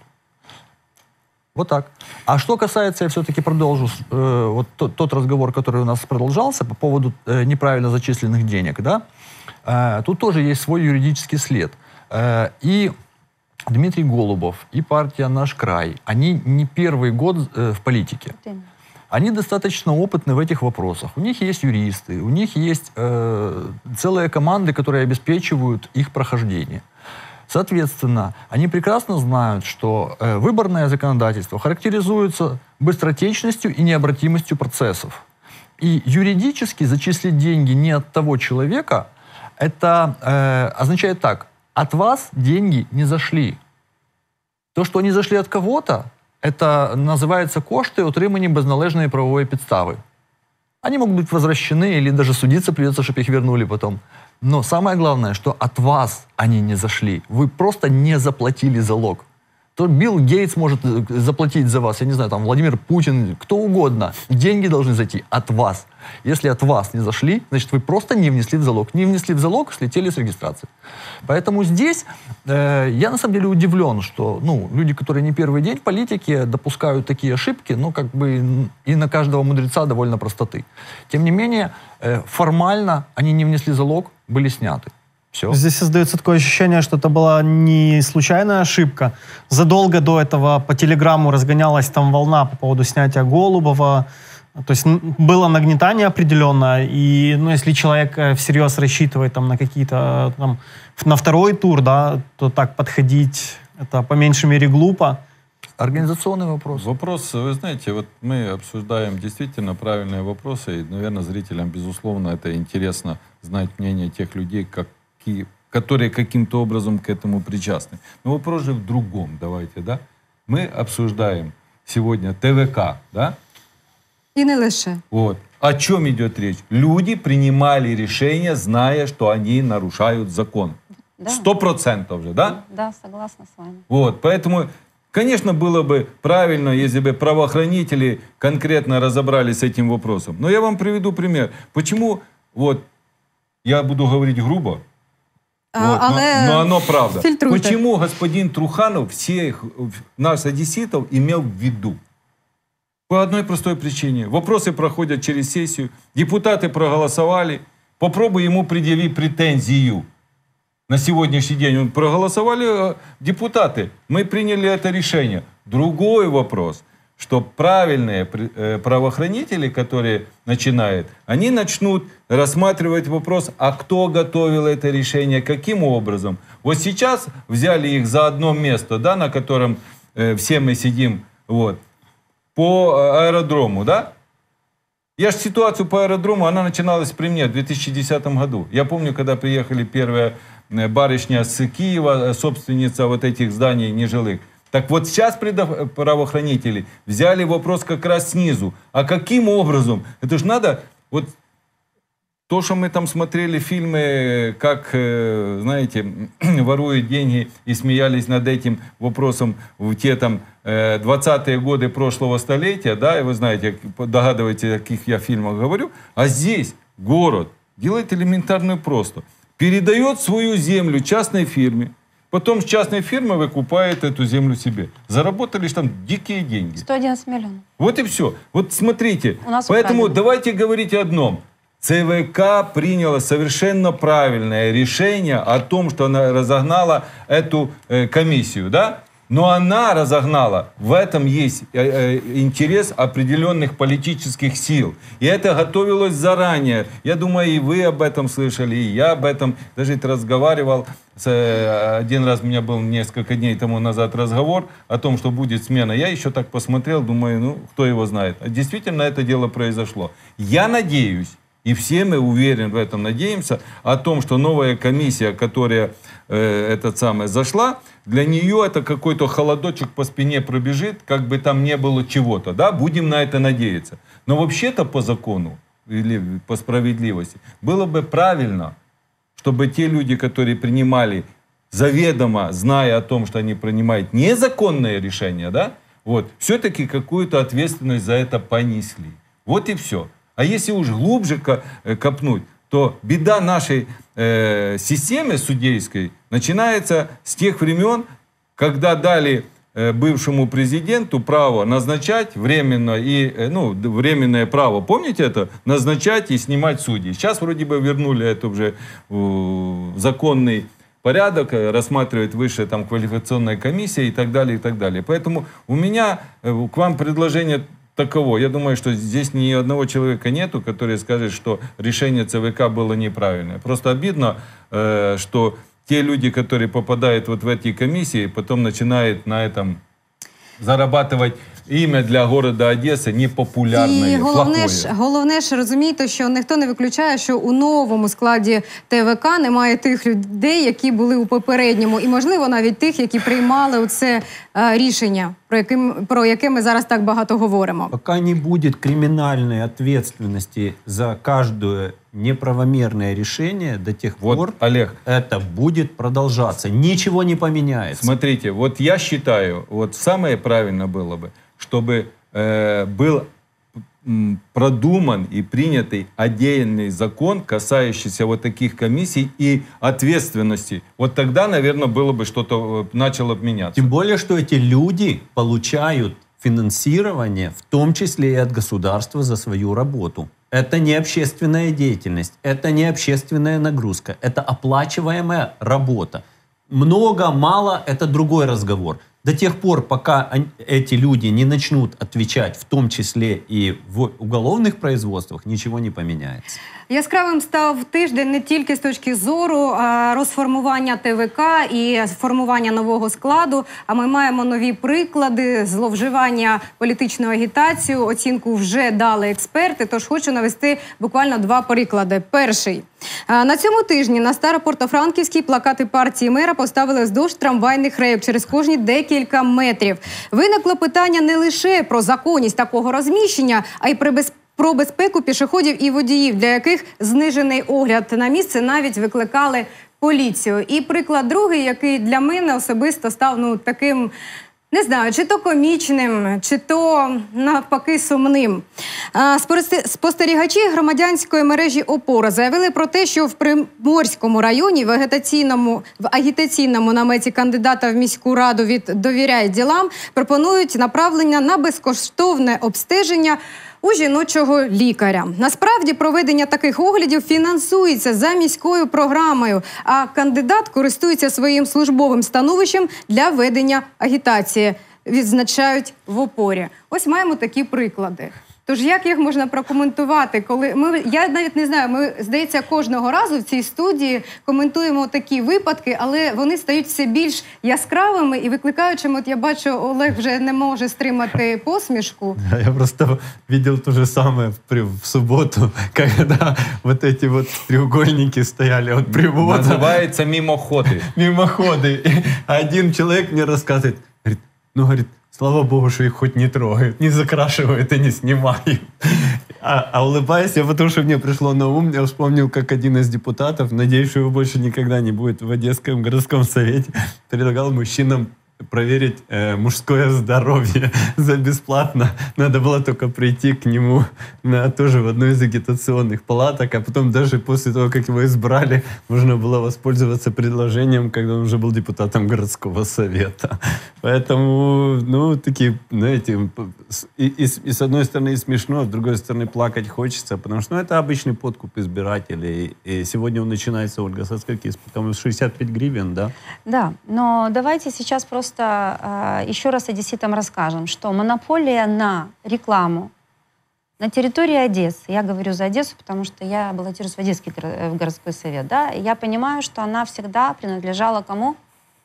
Вот так. А что касается, я все-таки продолжу э, вот тот, тот разговор, который у нас продолжался по поводу э, неправильно зачисленных денег, да, э, тут тоже есть свой юридический след. Э, и Дмитрий Голубов, и партия «Наш край», они не первый год э, в политике. Они достаточно опытны в этих вопросах. У них есть юристы, у них есть э, целые команды, которые обеспечивают их прохождение. Соответственно, они прекрасно знают, что э, выборное законодательство характеризуется быстротечностью и необратимостью процессов. И юридически зачислить деньги не от того человека, это э, означает так: от вас деньги не зашли. То, что они зашли от кого-то, это называется кошты, отримані без належної правової підстави. Они могут быть возвращены, или даже судиться придется, чтобы их вернули потом. Но самое главное, что от вас они не зашли. Вы просто не заплатили залог. то Билл Гейтс может заплатить за вас, я не знаю, там Владимир Путин, кто угодно. Деньги должны зайти от вас. Если от вас не зашли, значит, вы просто не внесли в залог. Не внесли в залог, слетели с регистрации. Поэтому здесь э, я на самом деле удивлен, что ну, люди, которые не первый день в политике, допускают такие ошибки, ну, как бы и на каждого мудреца довольно простоты. Тем не менее, э, формально они не внесли залог, были сняты. Все. Здесь создается такое ощущение, что это была не случайная ошибка. Задолго до этого по телеграмму разгонялась там волна по поводу снятия Голубова. То есть было нагнетание определенное, и ну, если человек всерьез рассчитывает там, на какие-то там, на второй тур, да, то так подходить, это по меньшей мере глупо. Организационный вопрос. Вопрос, вы знаете, вот мы обсуждаем действительно правильные вопросы, и, наверное, зрителям, безусловно, это интересно знать мнение тех людей, как которые каким-то образом к этому причастны. Но вопрос же в другом, давайте, да? Мы обсуждаем сегодня ТВК, да? И не лише. Вот. О чем идет речь? Люди принимали решения, зная, что они нарушают закон. Сто процентов же, да? Да, согласна с вами. Вот, поэтому, конечно, было бы правильно, если бы правоохранители конкретно разобрались с этим вопросом. Но я вам приведу пример. Почему, вот, я буду говорить грубо, вот, але но, но оно правда. фильтруйте. Почему господин Труханов всех нас, одесситов, имел в виду? По одной простой причине. Вопросы проходят через сессию, депутаты проголосовали, попробуй ему предъявить претензию. На сегодняшний день проголосовали депутаты, мы приняли это решение. Другой вопрос, что правильные правоохранители, которые начинают, они начнут рассматривать вопрос, а кто готовил это решение, каким образом. Вот сейчас взяли их за одно место, да, на котором э, все мы сидим, вот, по аэродрому, да? Я же ситуацию по аэродрому, она начиналась при мне в две тысячи десятом году. Я помню, когда приехали первая барышня с Киева, собственница вот этих зданий нежилых. Так вот сейчас правоохранители взяли вопрос как раз снизу. А каким образом? Это же надо... Вот то, что мы там смотрели фильмы, как, знаете, воруют деньги и смеялись над этим вопросом в те там двадцатые годы прошлого столетия, да, и вы знаете, догадываетесь, о каких я фильмах говорю. А здесь город делает элементарно просто. Передает свою землю частной фирме, потом с частной фирмы выкупает эту землю себе. Заработали же там дикие деньги. сто одиннадцать миллионов. Вот и все. Вот смотрите. У нас Поэтому украдено. давайте говорить о одном. ЦВК приняла совершенно правильное решение о том, что она разогнала эту э, комиссию, да? Но она разогнала, в этом есть э, э, интерес определенных политических сил. И это готовилось заранее. Я думаю, и вы об этом слышали, и я об этом даже разговаривал. С, э, один раз у меня был несколько дней тому назад разговор о том, что будет смена. Я еще так посмотрел, думаю, ну, кто его знает. Действительно, это дело произошло. Я надеюсь, и все мы, уверен в этом, надеемся, о том, что новая комиссия, которая э, этот самый, зашла, для нее это какой-то холодочек по спине пробежит, как бы там не было чего-то, да, будем на это надеяться. Но вообще-то по закону или по справедливости было бы правильно, чтобы те люди, которые принимали заведомо, зная о том, что они принимают незаконное решение, да, вот, все-таки какую-то ответственность за это понесли. Вот и все. А если уж глубже копнуть, то беда нашей э, системы судейской начинается с тех времен, когда дали э, бывшему президенту право назначать временно и, э, ну, временное право, помните это? Назначать и снимать судей. Сейчас вроде бы вернули это уже э, законный порядок, рассматривает высшая там квалификационная комиссия и так далее, и так далее. Поэтому у меня э, к вам предложение таково. Я думаю, что здесь ни одного человека нету, который скажет, что решение ЦВК было неправильное. Просто обидно, э, что те люди, которые попадают вот в эти комиссии, потом начинают на этом зарабатывать имя для города Одессы непопулярное, І головне плохое. ж, головне ж розумієте, що ніхто не виключає, що у новому складі ТВК немає тих людей, які були у попередньому, і, можливо, навіть тих, які приймали це е, рішення, про, яким, про яке ми зараз так багато говоримо. Пока не будет криминальной ответственности за каждое неправомерное решение, до тех Вот, пор Олег, это будет продолжаться. Ничего не поменяется. смотрите, вот я считаю, вот самое правильное было бы, чтобы э, был м, продуман и принятый отдельный закон, касающийся вот таких комиссий и ответственности. Вот тогда, наверное, было бы что-то, э, начало меняться. Тем более, что эти люди получают финансирование, в том числе и от государства, за свою работу. Это не общественная деятельность, это не общественная нагрузка, это оплачиваемая работа. Много, мало – это другой разговор. До тех пор, пока они, эти люди не начнут отвечать, в том числе и в уголовных производствах, ничего не поменяется. Яскравим став тиждень не тільки з точки зору а, розформування ТВК і формування нового складу, а ми маємо нові приклади зловживання політичною агітацією. Оцінку вже дали експерти, тож хочу навести буквально два приклади. Перший. А, на цьому тижні на Старопортофранківській плакати партії мера поставили вздовж трамвайних рейок через кожні декілька метрів. Виникло питання не лише про законність такого розміщення, а й про безпеку. Про безпеку пішоходів і водіїв, для яких знижений огляд на місце навіть викликали поліцію. І приклад другий, який для мене особисто став ну, таким, не знаю, чи то комічним, чи то навпаки сумним. А, спостерігачі громадянської мережі «Опора» заявили про те, що в Приморському районі в агітаційному, в агітаційному наметі кандидата в міську раду від «Довіряй ділам» пропонують направлення на безкоштовне обстеження у жіночого лікаря. Насправді, проведення таких оглядів фінансується за міською програмою, а кандидат користується своїм службовим становищем для ведення агітації, відзначають в «Опорі». Ось маємо такі приклади. Тож як їх можна прокоментувати, коли ми, я навіть не знаю, ми, здається, кожного разу в цій студії коментуємо такі випадки, але вони стають все більш яскравими і викликаючими. От я бачу, Олег вже не може стримати посмішку. Я просто видел то же самое в, в субботу, когда вот эти вот треугольники стояли от привода. Называется мимоходы. Мимоходы. И один человек мне рассказывает, говорит, ну, говорит, слава богу, что их хоть не трогают, не закрашивают и не снимают. А, а улыбаясь, я потому что мне пришло на ум, я вспомнил, как один из депутатов, надеюсь, что его больше никогда не будет в Одесском городском совете, предлагал мужчинам проверить э, мужское здоровье за бесплатно. Надо было только прийти к нему на, тоже в одну из агитационных палаток, а потом даже после того, как его избрали, можно было воспользоваться предложением, когда он уже был депутатом городского совета. Поэтому, ну, такие, знаете, и, и, и с одной стороны и смешно, а с другой стороны плакать хочется, потому что ну, это обычный подкуп избирателей. И сегодня он начинается, Ольга, со скольки? По-моему, с шестьдесят пять гривен, да? Да, но давайте сейчас просто э, еще раз одесситам расскажем, что монополия на рекламу на территории Одессы, я говорю за Одессу, потому что я баллотируюсь в Одесский в городской совет, да, и я понимаю, что она всегда принадлежала кому?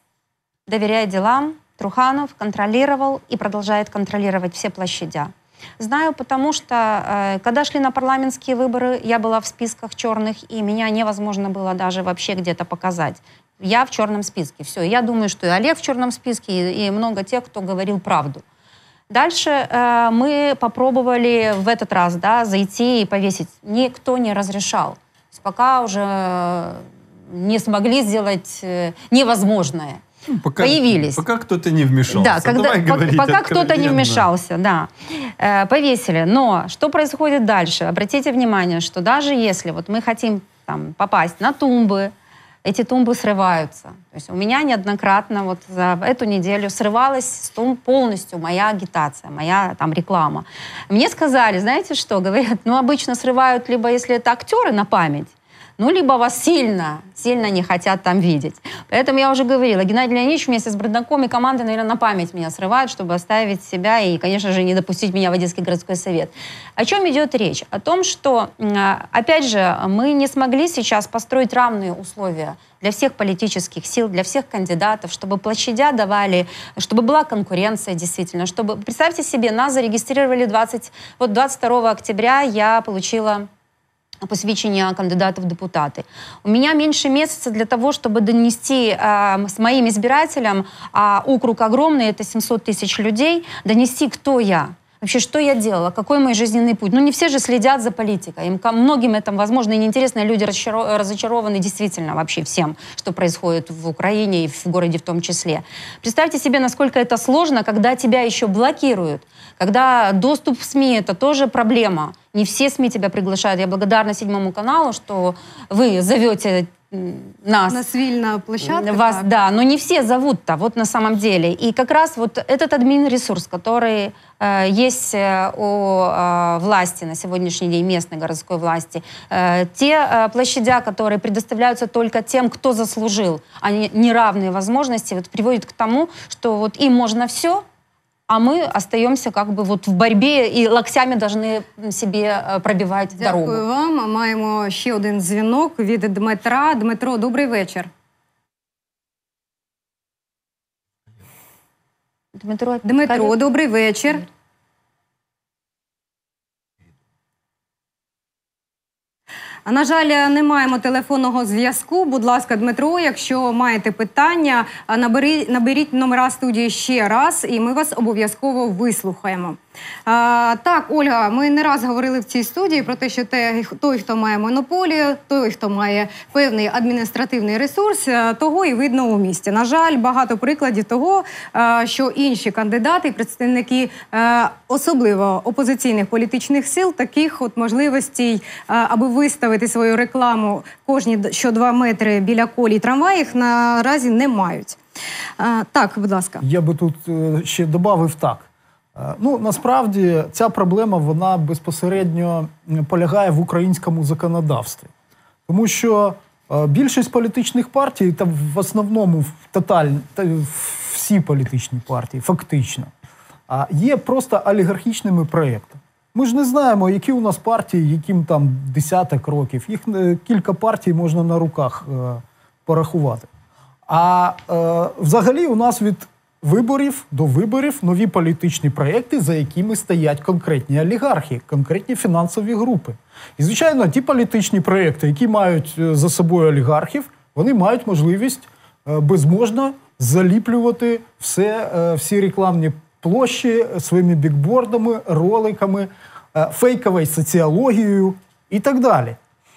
Доверяя делам, Труханов контролировал и продолжает контролировать все площадя. Знаю, потому что, э, когда шли на парламентские выборы, я была в списках черных, и меня невозможно было даже вообще где-то показать. Я в черном списке. Все. Я думаю, что и Олег в черном списке, и, и много тех, кто говорил правду. Дальше э, мы попробовали в этот раз, да, зайти и повесить. Никто не разрешал. То есть пока уже не смогли сделать э, невозможное. Пока, Появились. Пока кто-то не вмешался. Да, когда, по, пока кто-то не вмешался, да. Э, повесили. Но что происходит дальше? Обратите внимание, что даже если вот мы хотим там, попасть на тумбы, эти тумбы срываются. То есть у меня неоднократно вот за эту неделю срывалась с тумб полностью моя агитация, моя там реклама. Мне сказали, знаете что, говорят, ну обычно срывают либо если это актеры на память, ну, либо вас сильно, сильно не хотят там видеть. Поэтому я уже говорила, Геннадий Леонидович вместе с Бардаком и командой, наверное, на память меня срывают, чтобы оставить себя и, конечно же, не допустить меня в Одесский городской совет. О чем идет речь? О том, что, опять же, мы не смогли сейчас построить равные условия для всех политических сил, для всех кандидатов, чтобы площадя давали, чтобы была конкуренция действительно, чтобы, представьте себе, нас зарегистрировали двадцать, вот двадцать второго октября я получила посвящение кандидата в депутаты. У меня меньше месяца для того, чтобы донести э, с моим избирателям, а округ огромный, это семьсот тысяч людей, донести, кто я. Вообще, что я делала, какой мой жизненный путь. Ну, не все же следят за политикой. Им, многим это, возможно, и неинтересно. Люди разочарованы действительно вообще всем, что происходит в Украине и в городе в том числе. Представьте себе, насколько это сложно, когда тебя еще блокируют, когда доступ в СМИ – это тоже проблема. Не все СМИ тебя приглашают. Я благодарна Седьмому каналу, что вы зовете нас. На свильна площадка. Вас, так. да, но не все зовут-то, вот на самом деле. И как раз вот этот админ-ресурс, который э, есть э, у э, власти на сегодняшний день, местной городской власти, э, те э, площадя, которые предоставляются только тем, кто заслужил, а не неравные возможности, вот приводит к тому, что вот им можно все, а мы остаемся как бы вот в борьбе и локтями должны себе пробивати дорогу. Дякую вам. Маємо ще один дзвінок від Дмитра. Дмитро, добрий вечір. Дмитро, Дмитро, добрий вечір. На жаль, не маємо телефонного зв'язку. Будь ласка, Дмитро, якщо маєте питання, наберіть, наберіть номера студії ще раз, і ми вас обов'язково вислухаємо. А, так, Ольга, ми не раз говорили в цій студії про те, що те, той, хто має монополію, той, хто має певний адміністративний ресурс, того і видно у місті. На жаль, багато прикладів того, що інші кандидати, представники особливо опозиційних політичних сил, таких от можливостей, аби виставити свою рекламу кожні що два метри біля колій трамваїв, наразі не мають. Так, будь ласка. Я би тут ще додав так. Ну, насправді, ця проблема, вона безпосередньо полягає в українському законодавстві. Тому що більшість політичних партій, та в основному тоталь, всі політичні партії, фактично, є просто олігархічними проєктами. Ми ж не знаємо, які у нас партії, яким там десяток років. Їх кілька партій можна на руках порахувати. А взагалі у нас від виборів до виборів нові політичні проєкти, за якими стоять конкретні олігархи, конкретні фінансові групи. І, звичайно, ті політичні проєкти, які мають за собою олігархів, вони мають можливість безможно заліплювати все, всі рекламні площі своїми бікбордами, роликами, фейковою соціологією і так далі.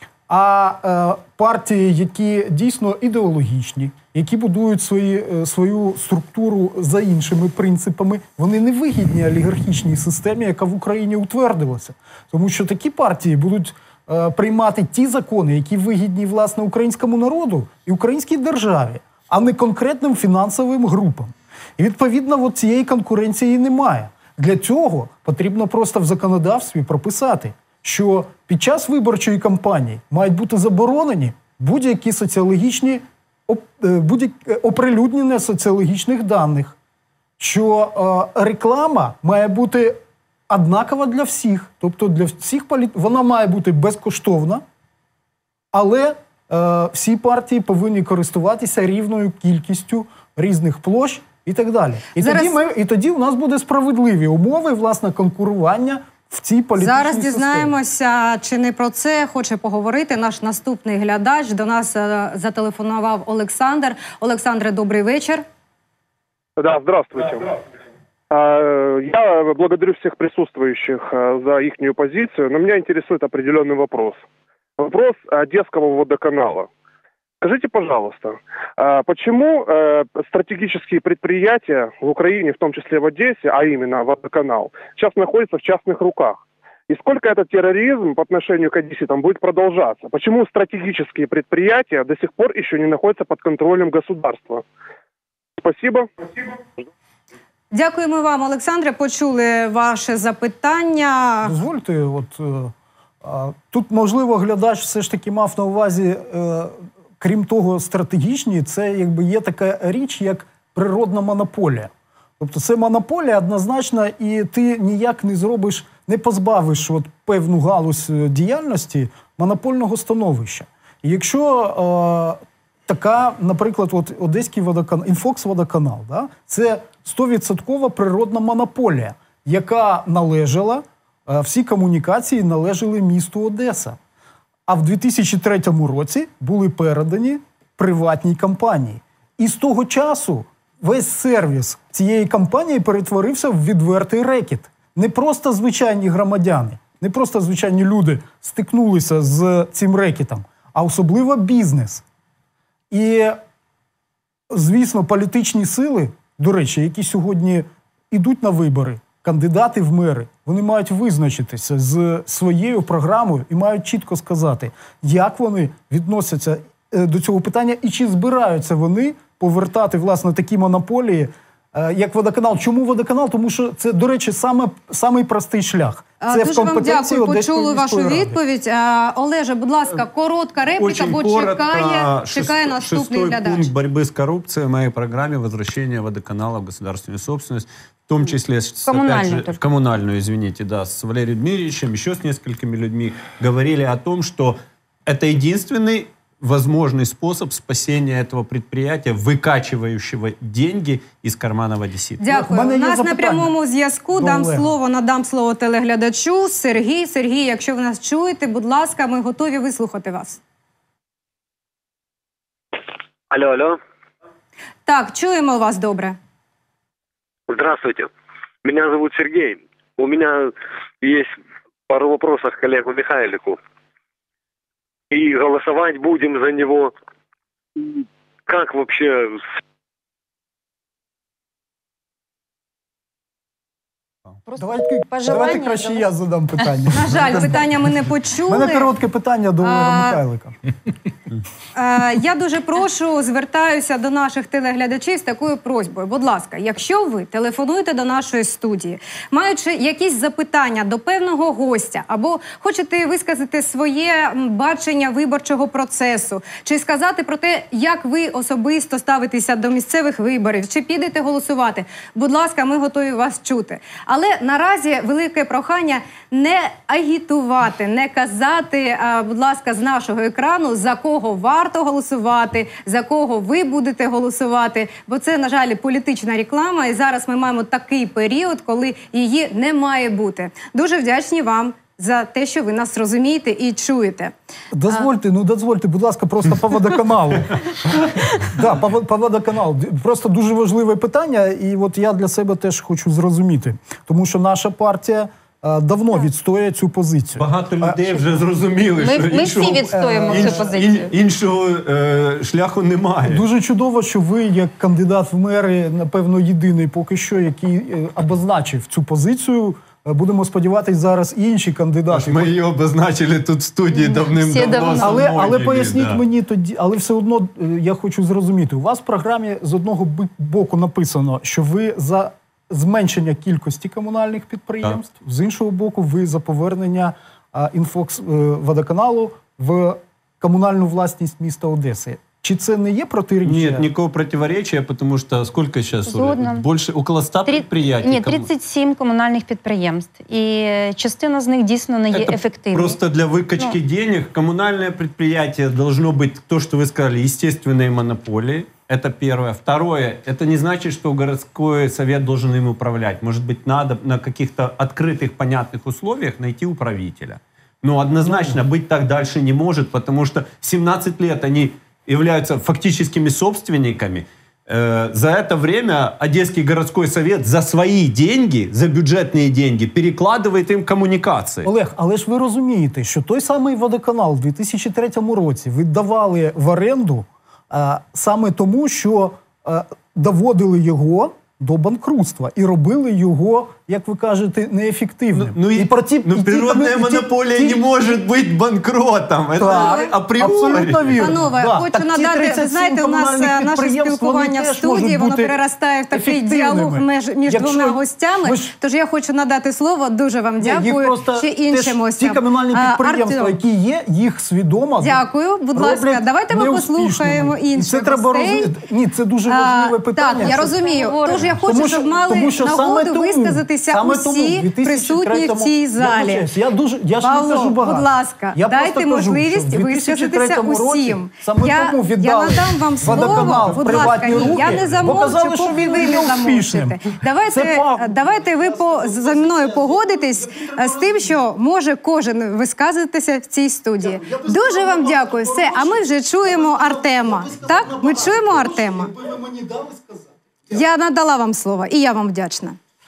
А е, партії, які дійсно ідеологічні, які будують свої, е, свою структуру за іншими принципами, вони не вигідні олігархічній системі, яка в Україні утвердилася. Тому що такі партії будуть е, приймати ті закони, які вигідні, власне, українському народу і українській державі, а не конкретним фінансовим групам. І, відповідно, от цієї конкуренції немає. Для цього потрібно просто в законодавстві прописати, що під час виборчої кампанії мають бути заборонені будь-які соціологічні, будь-яке оприлюднення соціологічних даних, що е, реклама має бути однакова для всіх, тобто для всіх політ... вона має бути безкоштовна, але е, всі партії повинні користуватися рівною кількістю різних площ і так далі. І, Зараз... тоді, ми, і тоді у нас буде справедливі умови, власне, конкурування в цій політичній Зараз системі. дізнаємося, чи не про це хоче поговорити наш наступний глядач. До нас зателефонував Олександр. Олександре, добрий вечір. Да, здравствуйте. Я благодарю всех присутствующих за их позицию, но меня интересует определенный вопрос. Вопрос Одесского водоканала. Скажите, пожалуйста, почему стратегические предприятия в Украине, в том числе в Одессе, а именно водоканал, сейчас находятся в частных руках? И сколько этот терроризм по отношению к Одессе там будет продолжаться? Почему стратегические предприятия до сих пор еще не находятся под контролем государства? Спасибо. Дякуємо вам, Олександре. Почули ваше запитання. Дозвольте от, Тут, можливо, глядач все ж таки мав на увазі, крім того, стратегічні, це якби є така річ, як природна монополія. Тобто це монополія однозначно, і ти ніяк не зробиш, не позбавиш от певну галузь діяльності монопольного становища. І якщо е, така, наприклад, от Одеський водоканал, Інфокс-водоканал, да, це сто відсотків природна монополія, яка належала, е, всі комунікації належали місту Одеса. А в дві тисячі третьому році були передані приватній компанії. І з того часу весь сервіс цієї компанії перетворився в відвертий рекет. Не просто звичайні громадяни, не просто звичайні люди стикнулися з цим рекетом, а особливо бізнес. І, звісно, політичні сили, до речі, які сьогодні йдуть на вибори, кандидати в мери, вони мають визначитися з своєю програмою і мають чітко сказати, як вони відносяться до цього питання і чи збираються вони повертати, власне, такі монополії, як водоканал. Чому водоканал? Тому що це, до речі, саме, самий простий шлях. Це Дуже вам дякую, почули вашу відповідь. Олеже, будь ласка, коротка репліка, бо чекає, чекає наступний глядач. Шестой пункт борьбы с коррупцией в моей программе «Возвращение водоканала в государственную собственность», в том числе, с, коммунальную, опять же, в коммунальную, извините, да, с Валерием Дмитриевичем, еще с несколькими людьми, говорили о том, что это единственный возможный способ спасения этого предприятия, выкачивающего деньги из кармана одеситов. Дякую. У нас на прямому зв'язку дам слово, надам слово телеглядачу. Сергій, Сергій, якщо ви нас чуєте, будь ласка, ми готові вислухати вас. Алло, алло. Так, чуємо вас добре. Здравствуйте. Меня зовут Сергей. У меня есть пару вопросов к коллегу Михайлику. И голосовать будем за него. Как вообще... Давайте, давайте краще я задам питання. На жаль, питання ми не почули. У мене коротке питання до Олега Михайлика. Я дуже прошу, звертаюся до наших телеглядачів з такою просьбою. Будь ласка, якщо ви телефонуєте до нашої студії, маючи якісь запитання до певного гостя, або хочете висказати своє бачення виборчого процесу, чи сказати про те, як ви особисто ставитеся до місцевих виборів, чи підете голосувати, будь ласка, ми готові вас чути. Але наразі велике прохання не агітувати, не казати, будь ласка, з нашого екрану, за кого варто голосувати, за кого ви будете голосувати, бо це, на жаль, політична реклама, і зараз ми маємо такий період, коли її не має бути. Дуже вдячні вам за те, що ви нас розумієте і чуєте. Дозвольте, ну дозвольте, будь ласка, просто по водоканалу. Так, по, по водоканалу. Просто дуже важливе питання, і от я для себе теж хочу зрозуміти. Тому що наша партія давно відстоює цю позицію. Багато людей вже зрозуміли, ми, що ми іншого, всі відстоюємо інш, цю позицію. Ін, іншого е, шляху немає. Дуже чудово, що ви, як кандидат в мери, напевно, єдиний поки що, який е, обозначив цю позицію. Будемо сподіватися, зараз і інші кандидати. Ми її обозначили тут в студії давним-давно. Але, але поясніть да. мені тоді, але все одно я хочу зрозуміти. У вас в програмі з одного боку написано, що ви за зменшення кількості комунальних підприємств, так. З іншого боку, ви за повернення Інфокс-водоканалу в комунальну власність міста Одеси. Чи це не є протиріччя? Нет, никакого противоречия, потому что сколько сейчас? Згодна. Больше, около ста Три... предприятий. Ні, тридцять сім комунальних підприємств. І частина з них дійсно не є Это ефективною. Просто для выкачки ну. денег коммунальное предприятие должно быть, то, что вы сказали, естественной монополией. Это первое. Второе, это не значит, что городской совет должен им управлять. Может быть, надо на каких-то открытых, понятных условиях найти управителя. Но однозначно быть так дальше не может, потому что семнадцать лет они являются фактическими собственниками. За это время Одесский городской совет за свои деньги, за бюджетные деньги, перекладывает им коммуникации. Олег, але ж ви розумієте, що той самий водоканал в дві тисячі третьому році віддавали в оренду а, саме тому, що а, доводили його до банкрутства і робили його як ви кажете, неефективним. Ну, і про ті, ну і ті- природная і ті- монополия ті- не может быть банкротом. Это Так, априори. абсолютно вірно. Панове, Да. хочу Так ті надати, ви тридцять сім знаєте, у нас комунальних е, наше підприємств, вони спілкування в теж студії, можуть воно бути переростає в такий ефективними. діалог між, між Якщо- двома гостями. ви ж- Тож я хочу надати слово, дуже вам Ні, їх дякую. просто Ще теж іншим ті гостям. комунальні А, підприємства, Артем, які є, їх свідомо дякую, будь роблять ласка, давайте ми неуспішними. послухаємо І інших це треба гостей. розуміти. Ні, це дуже А, важливе питання. Так, я Це- розумію. Тож я хочу, Тому що- щоб мали тому що саме нагоду тому- висказатися саме тому усі в дві тисячі присутні в третьому цій залі. Я, вибачаюсь, я дуже, я ж не Павло, кажу багато. будь ласка, я дайте просто кажу, можливість що в дві тисячі висказатися третьому році усім. Саме Я- тому я віддали надам вам слово, водоканал в будь ласка, приватні ні, руки, я не бо замовчу, казали, що поки він ви не не успішним. замовчите. Це Давайте, факт. давайте ви по, зі мною погодитесь е, з тим, що може кожен висказатися в цій студії. Дуже вам дякую. Все, а ми вже чуємо Артема. Так? Ми чуємо Артема. Я надала вам слово, і я вам вдячна.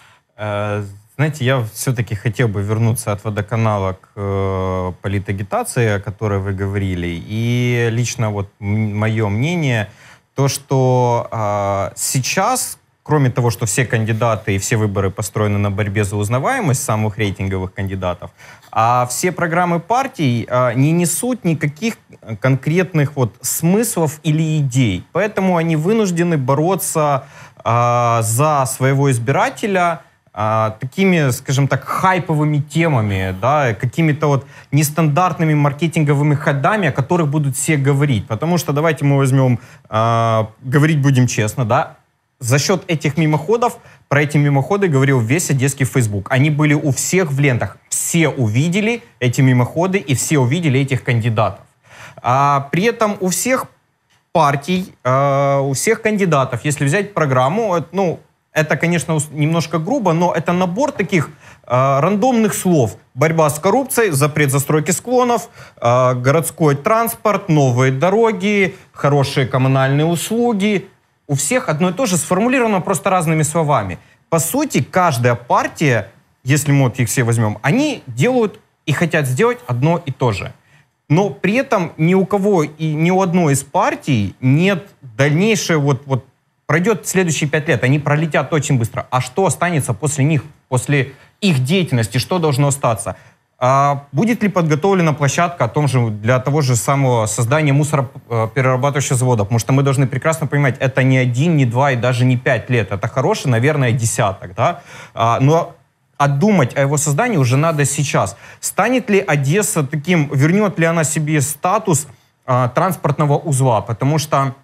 Э, Знаете, я все-таки хотел бы вернуться от водоканала к э, политагитации, о которой вы говорили. И лично вот мое мнение, то, что э, сейчас, кроме того, что все кандидаты и все выборы построены на борьбе за узнаваемость самых рейтинговых кандидатов, а все программы партий э, не несут никаких конкретных вот смыслов или идей. Поэтому они вынуждены бороться э, за своего избирателя а, такими, скажем так, хайповыми темами, да, какими-то вот нестандартными маркетинговыми ходами, о которых будут все говорить. Потому что давайте мы возьмем, а, говорить будем честно, да, за счет этих мимоходов, про эти мимоходы говорил весь одесский Facebook. Они были у всех в лентах. Все увидели эти мимоходы и все увидели этих кандидатов. А, при этом у всех партий, а, у всех кандидатов, если взять программу, ну, это, конечно, немножко грубо, но это набор таких э, рандомных слов. Борьба с коррупцией, запрет застройки склонов, э, городской транспорт, новые дороги, хорошие коммунальные услуги. У всех одно и то же, сформулировано просто разными словами. По сути, каждая партия, если мы вот их все возьмем, они делают и хотят сделать одно и то же. Но при этом ни у кого и ни у одной из партий нет дальнейшей вот, вот пройдет следующие пять лет, они пролетят очень быстро. А что останется после них, после их деятельности, что должно остаться? А будет ли подготовлена площадка о том же, для того же самого создания мусороперерабатывающего завода? Потому что мы должны прекрасно понимать, это не один, не два и даже не пять лет. Это хороший, наверное, десяток. Да? А, но отдумать о его создании уже надо сейчас. Станет ли Одесса таким, вернет ли она себе статус а, транспортного узла? Потому что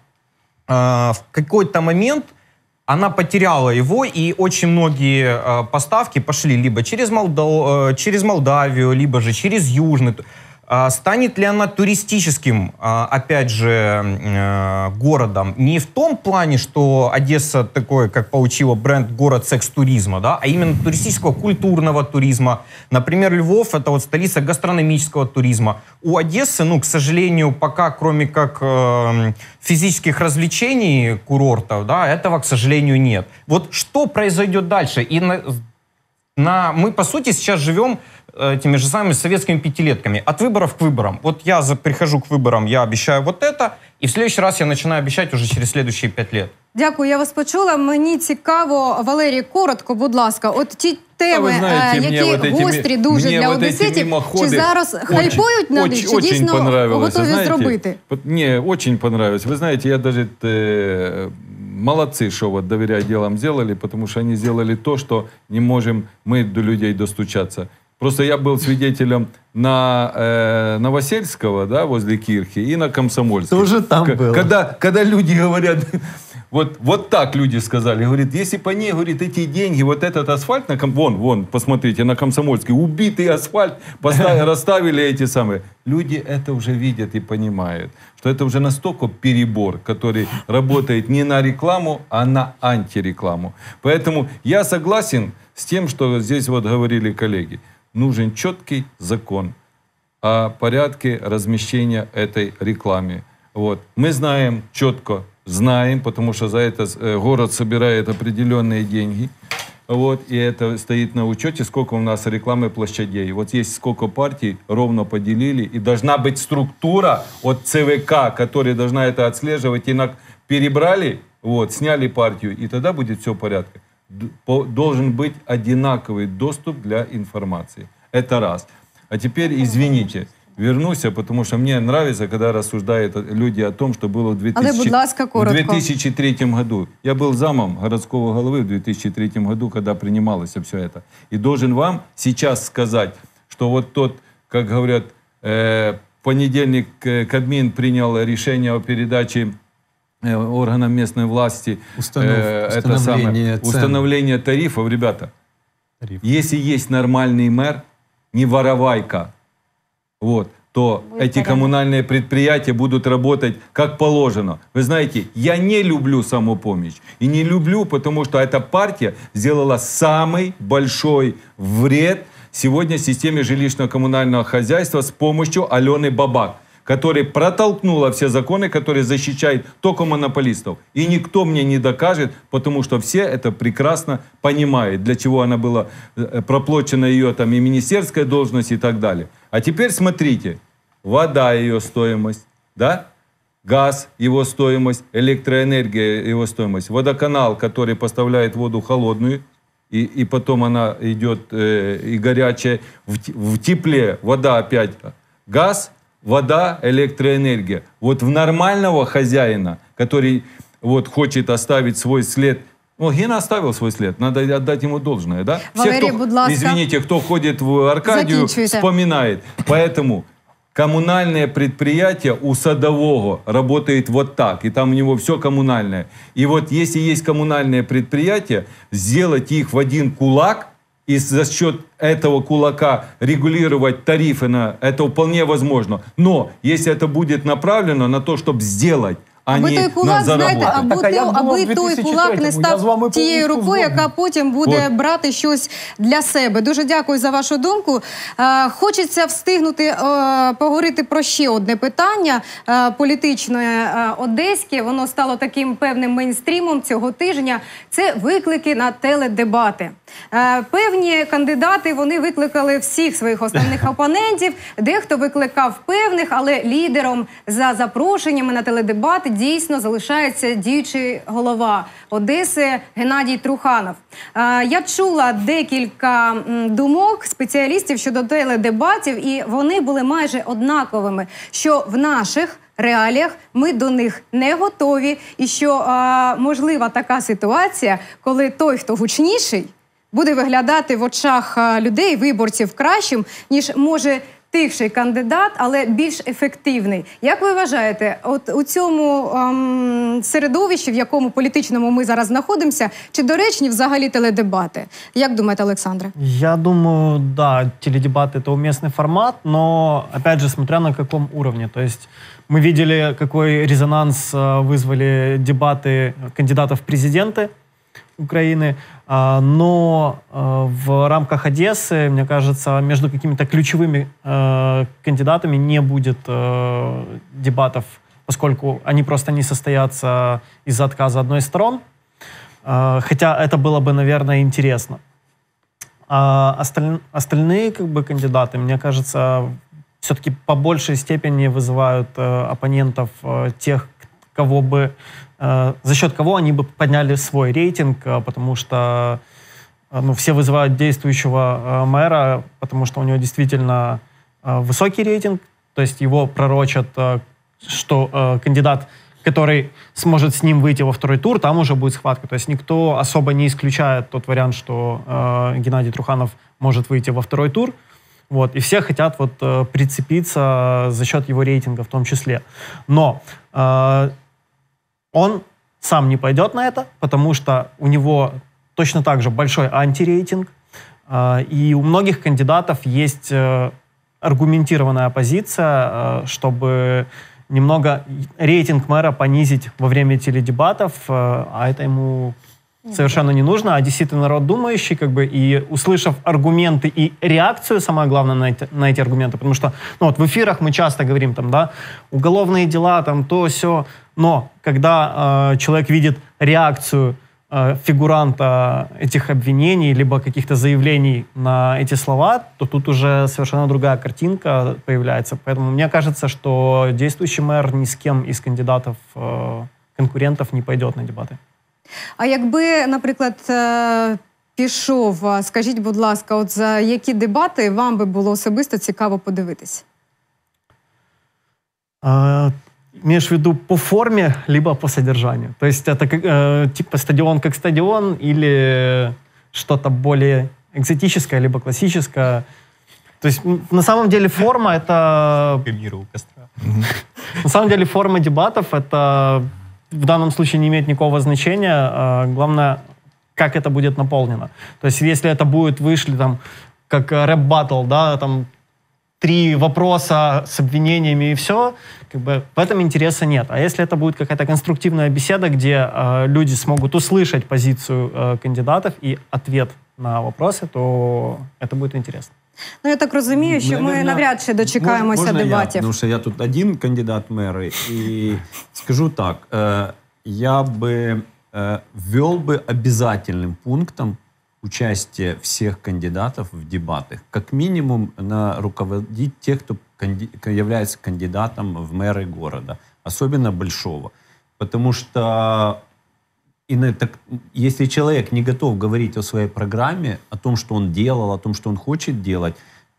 в какой-то момент она потеряла его, и очень многие э, поставки пошли либо через, Молдов... э, через Молдавию, либо же через Южный. Э, станет ли она туристическим, э, опять же, э, городом? Не в том плане, что Одесса такой, как получила бренд город секс-туризма, да, а именно туристического, культурного туризма. Например, Львов — это вот столица гастрономического туризма. У Одессы, ну, к сожалению, пока, кроме как э, физических развлечений курортов, да, этого, к сожалению, нет. Вот что произойдет дальше? И на, на, мы, по сути, сейчас живем э, теми же самыми советскими пятилетками. От выборов к выборам. Вот я за, прихожу к выборам, я обещаю вот это, и в следующий раз я начинаю обещать уже через следующие пять лет. Дякую, я вас почула. Мені цікаво, Валерій, коротко, будь ласка, от ті теми, знаете, е, які вот эти, гострі дуже для вот одеситів, чи зараз хайпують на них, чи дійсно готові знаете, зробити? Мне очень понравилось. Вы знаете, я даже... Э, молодцы, что вот доверяя делам сделали, потому что они сделали то, что не можем мы до людей достучаться. Просто я был свидетелем на э, Новосельского, да, возле Кирхи, и на Комсомольской. Тоже там К- было. Когда, когда люди говорят... Вот, вот так люди сказали. Говорит, если по ней, говорит, эти деньги, вот этот асфальт, на ком... вон, вон, посмотрите, на Комсомольской, убитый асфальт, поставили, расставили эти самые. Люди это уже видят и понимают, что это уже настолько перебор, который работает не на рекламу, а на антирекламу. Поэтому я согласен с тем, что здесь вот говорили коллеги. Нужен четкий закон о порядке размещения этой рекламы. Вот. Мы знаем четко, знаем, потому что за это э, город собирает определенные деньги. Вот, и это стоит на учете, сколько у нас рекламы площадей. Вот есть сколько партий, ровно поделили. И должна быть структура от ЦВК, которая должна это отслеживать. И на... перебрали, вот, сняли партию, и тогда будет все в порядке. д- по- должен быть одинаковый доступ для информации. Это раз. А теперь, извините, вернусь, потому что мне нравится, когда рассуждают люди о том, что было в две тысячи... Але, будь ласка, в коротко. две тысячи третьем году. Я был замом городского головы в две тысячи третьем году, когда принималось все это. И должен вам сейчас сказать, что вот тот, как говорят, э, в понедельник э, Кабмин принял решение о передаче э, органам местной власти Установ- э, это установление самое, цен. установление тарифов. Ребята, Тариф. если есть нормальный мэр, не воровайка, вот, то Будет эти порядок. коммунальные предприятия будут работать как положено. Вы знаете, я не люблю самопомощь. И не люблю, потому что эта партия сделала самый большой вред сегодня системе жилищно-коммунального хозяйства с помощью Алены Бабак, которая протолкнула все законы, которые защищают только монополистов. И никто мне не докажет, потому что все это прекрасно понимают, для чего она была э, проплачена ее там и министерская должность и так далее. А теперь смотрите, вода ее стоимость, да? Газ его стоимость, электроэнергия его стоимость, водоканал, который поставляет воду холодную, и, и потом она идет э, и горячая, в, те- в тепле вода опять, газ, вода, электроэнергия. Вот в нормального хозяина, который вот хочет оставить свой след, ну, Гена оставил свой след, надо отдать ему должное, да? Валерий, кто, будь ласка. извините, кто ходит в Аркадию, Закінчуйте. вспоминает. Поэтому коммунальное предприятие у садового работает вот так, и там у него все коммунальное. И вот если есть коммунальное предприятие, сделать их в один кулак, и за счет этого кулака регулировать тарифы, на это вполне возможно. Но если это будет направлено на то, чтобы сделать, а Аби не той на кулак, знаєте, заработать. або, Так, а я то- думав, аби той кулак не дві тисячі третьому. Я з вами став тією повністю рукою, яка згоден. потім буде От. брати щось для себе. Дуже дякую за вашу думку. Е, Хочеться встигнути е, поговорити про ще одне питання е, політичне е, одеське. Воно стало таким певним мейнстрімом цього тижня. Це виклики на теледебати. Е, Певні кандидати, вони викликали всіх своїх основних опонентів. Дехто викликав певних, але лідером за запрошеннями на теледебати дійсно залишається діючий голова Одеси Геннадій Труханов. Е, Я чула декілька м, думок спеціалістів щодо теледебатів, і вони були майже однаковими, що в наших реаліях ми до них не готові, і що е, можлива така ситуація, коли той, хто гучніший, буде виглядати в очах е, людей, виборців кращим, ніж може тихший кандидат, але більш ефективний. Як ви вважаєте, от у цьому ем, середовищі, в якому політичному ми зараз знаходимося, чи доречні взагалі теледебати? Як думаєте, Олександре? Я думаю, да, теледебаты — это уместный формат, но, опять же, смотря на каком уровне. То есть мы видели, какой резонанс э, вызвали дебаты кандидатов в президенты Украины, а, но э, в рамках Одессы, мне кажется, между какими-то ключевыми э, кандидатами не будет э, дебатов, поскольку они просто не состоятся из-за отказа одной из сторон, Э, хотя это было бы, наверное, интересно. А осталь- остальные как бы кандидаты, мне кажется, все-таки по большей степени вызывают э, оппонентов э, тех, кого бы, э, за счет кого они бы подняли свой рейтинг, э, потому что э, ну, все вызывают действующего э, мэра, потому что у него действительно э, высокий рейтинг, то есть его пророчат, э, что э, кандидат, который сможет с ним выйти во второй тур, там уже будет схватка. То есть никто особо не исключает тот вариант, что э, Геннадий Труханов может выйти во второй тур. Вот, и все хотят вот, э, прицепиться за счет его рейтинга в том числе. Но э, он сам не пойдет на это, потому что у него точно так же большой антирейтинг. Э, и у многих кандидатов есть э, аргументированная позиция, э, чтобы немного рейтинг мэра понизить во время теледебатов, э, а это ему совершенно не нужно. А действительно народ думающий, как бы, и услышав аргументы и реакцию, самое главное, на эти, на эти аргументы, потому что ну, вот в эфирах мы часто говорим, там, да, уголовные дела, там, то, сё, но когда э, человек видит реакцию э, фигуранта этих обвинений, либо каких-то заявлений на эти слова, то тут уже совершенно другая картинка появляется. Поэтому мне кажется, что действующий мэр ни с кем из кандидатов, э, конкурентов не пойдет на дебаты. А якби, наприклад, е, пішов, а, скажіть, будь ласка, от за які дебати вам би було особисто цікаво подивитись? А, имеешь в виду по форме, либо по содержанию? То есть это как, э, типа стадион как стадион или что-то более экзотическое, либо классическое? То есть м, на самом деле форма это... Миру у костра. На самом деле форма дебатов это в данном случае не имеет никакого значения. А, главное, как это будет наполнено. То есть если это будет, вышли там, как рэп-баттл, да, там три вопроса с обвинениями и все, как бы в этом интереса нет. А если это будет какая-то конструктивная беседа, где э, люди смогут услышать позицию э, кандидатов и ответ на вопросы, то это будет интересно. Ну, я так розумію, що ми Наверно, навряд чи дочекаємося можно я? дебатів. Потому что я тут один кандидат в мэры. И скажу так, э, я бы э, ввел бы обязательным пунктом участие всех кандидатов в дебатах. Как минимум на руководить тех, кто канди- является кандидатом в мэры города. Особенно большого. Потому что и на, так, если человек не готов говорить о своей программе, о том, что он делал, о том, что он хочет делать,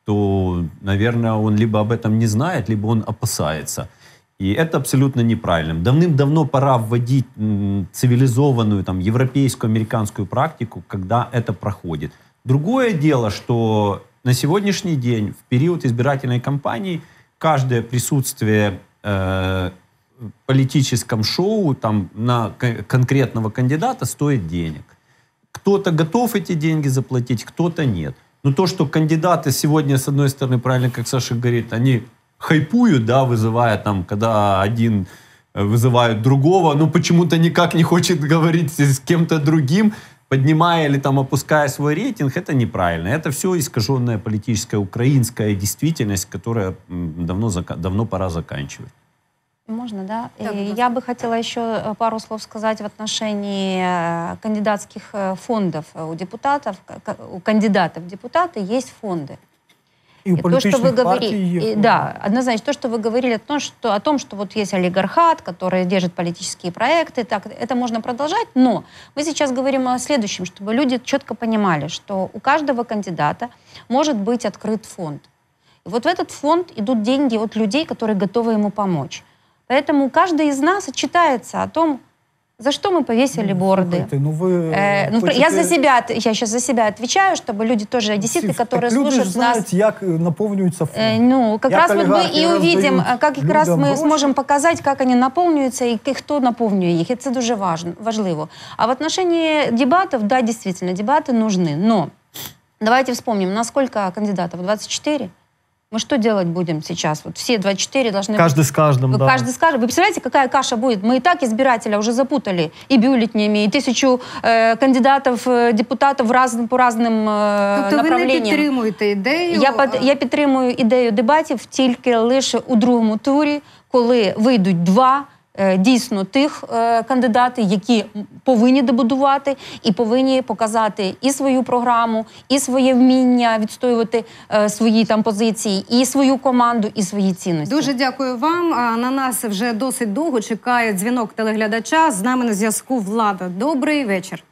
то, наверное, он либо об этом не знает, либо он опасается. И это абсолютно неправильно. Давным-давно пора вводить м, цивилизованную там, европейскую, американскую практику, когда это проходит. Другое дело, что на сегодняшний день, в период избирательной кампании, каждое присутствие э, в политическом шоу там, на к- конкретного кандидата стоит денег. Кто-то готов эти деньги заплатить, кто-то нет. Но то, что кандидаты сегодня, с одной стороны, правильно, как Саша говорит, они хайпуют, да, вызывая там, когда один э, вызывает другого, но почему-то никак не хочет говорить с кем-то другим, поднимая или там опуская свой рейтинг, это неправильно. Это все искаженная политическая украинская действительность, которая м, давно, зака- давно пора заканчивать. Можно, да? Да, И пожалуйста. я бы хотела еще э, пару слов сказать в отношении э, кандидатских э, фондов у депутатов. К- к- У кандидатов в депутаты есть фонды. І у И то, что вы політичних партій говорили, є. и, да, однозначно, то, что вы говорили о том, что, о том, что вот есть олигархат, который держит политические проекты, так, это можно продолжать, но мы сейчас говорим о следующем, чтобы люди четко понимали, что у каждого кандидата может быть открыт фонд. И вот в этот фонд идут деньги от людей, которые готовы ему помочь. Поэтому каждый из нас отчитается о том, за что мы повесили борды. Слухайте, ну ви Э, ну, хочете- Я за себя, я сейчас за себя отвечаю, чтобы люди тоже, одесситы, Всі- которые так люди ж слушают нас, знають, як наповнюється фонд. Э, Ну, как Як раз вот мы олігархи и увидим, роздають как как раз людям мы гроші. сможем показать, как они наповнюються и к- хто наповнює їх. І це дуже важно, важливо. А в отношении дебатов, да, действительно, дебаты нужны. Но давайте вспомним, у нас сколько кандидатов? двадцать четыре? Мы что делать будем сейчас? Вот все двадцать четыре должны... Каждый с каждым, Вы да. каждый скажет. Вы представляете, какая каша будет? Мы и так избирателя уже запутали и бюллетенями, и тысячу э, кандидатов, э, депутатов раз, по разным э, Тобто ви не направлениям. підтримуєте ідею? Я, під- я підтримую ідею дебатів тільки лише у другому турі, коли вийдуть два е, дійсно тих е, кандидати, які повинні дебатувати і повинні показати і свою програму, і своє вміння відстоювати е, свої там позиції, і свою команду, і свої цінності. Дуже дякую вам. А на нас вже досить довго чекає дзвінок телеглядача. З нами на зв'язку Влада. Добрий вечір.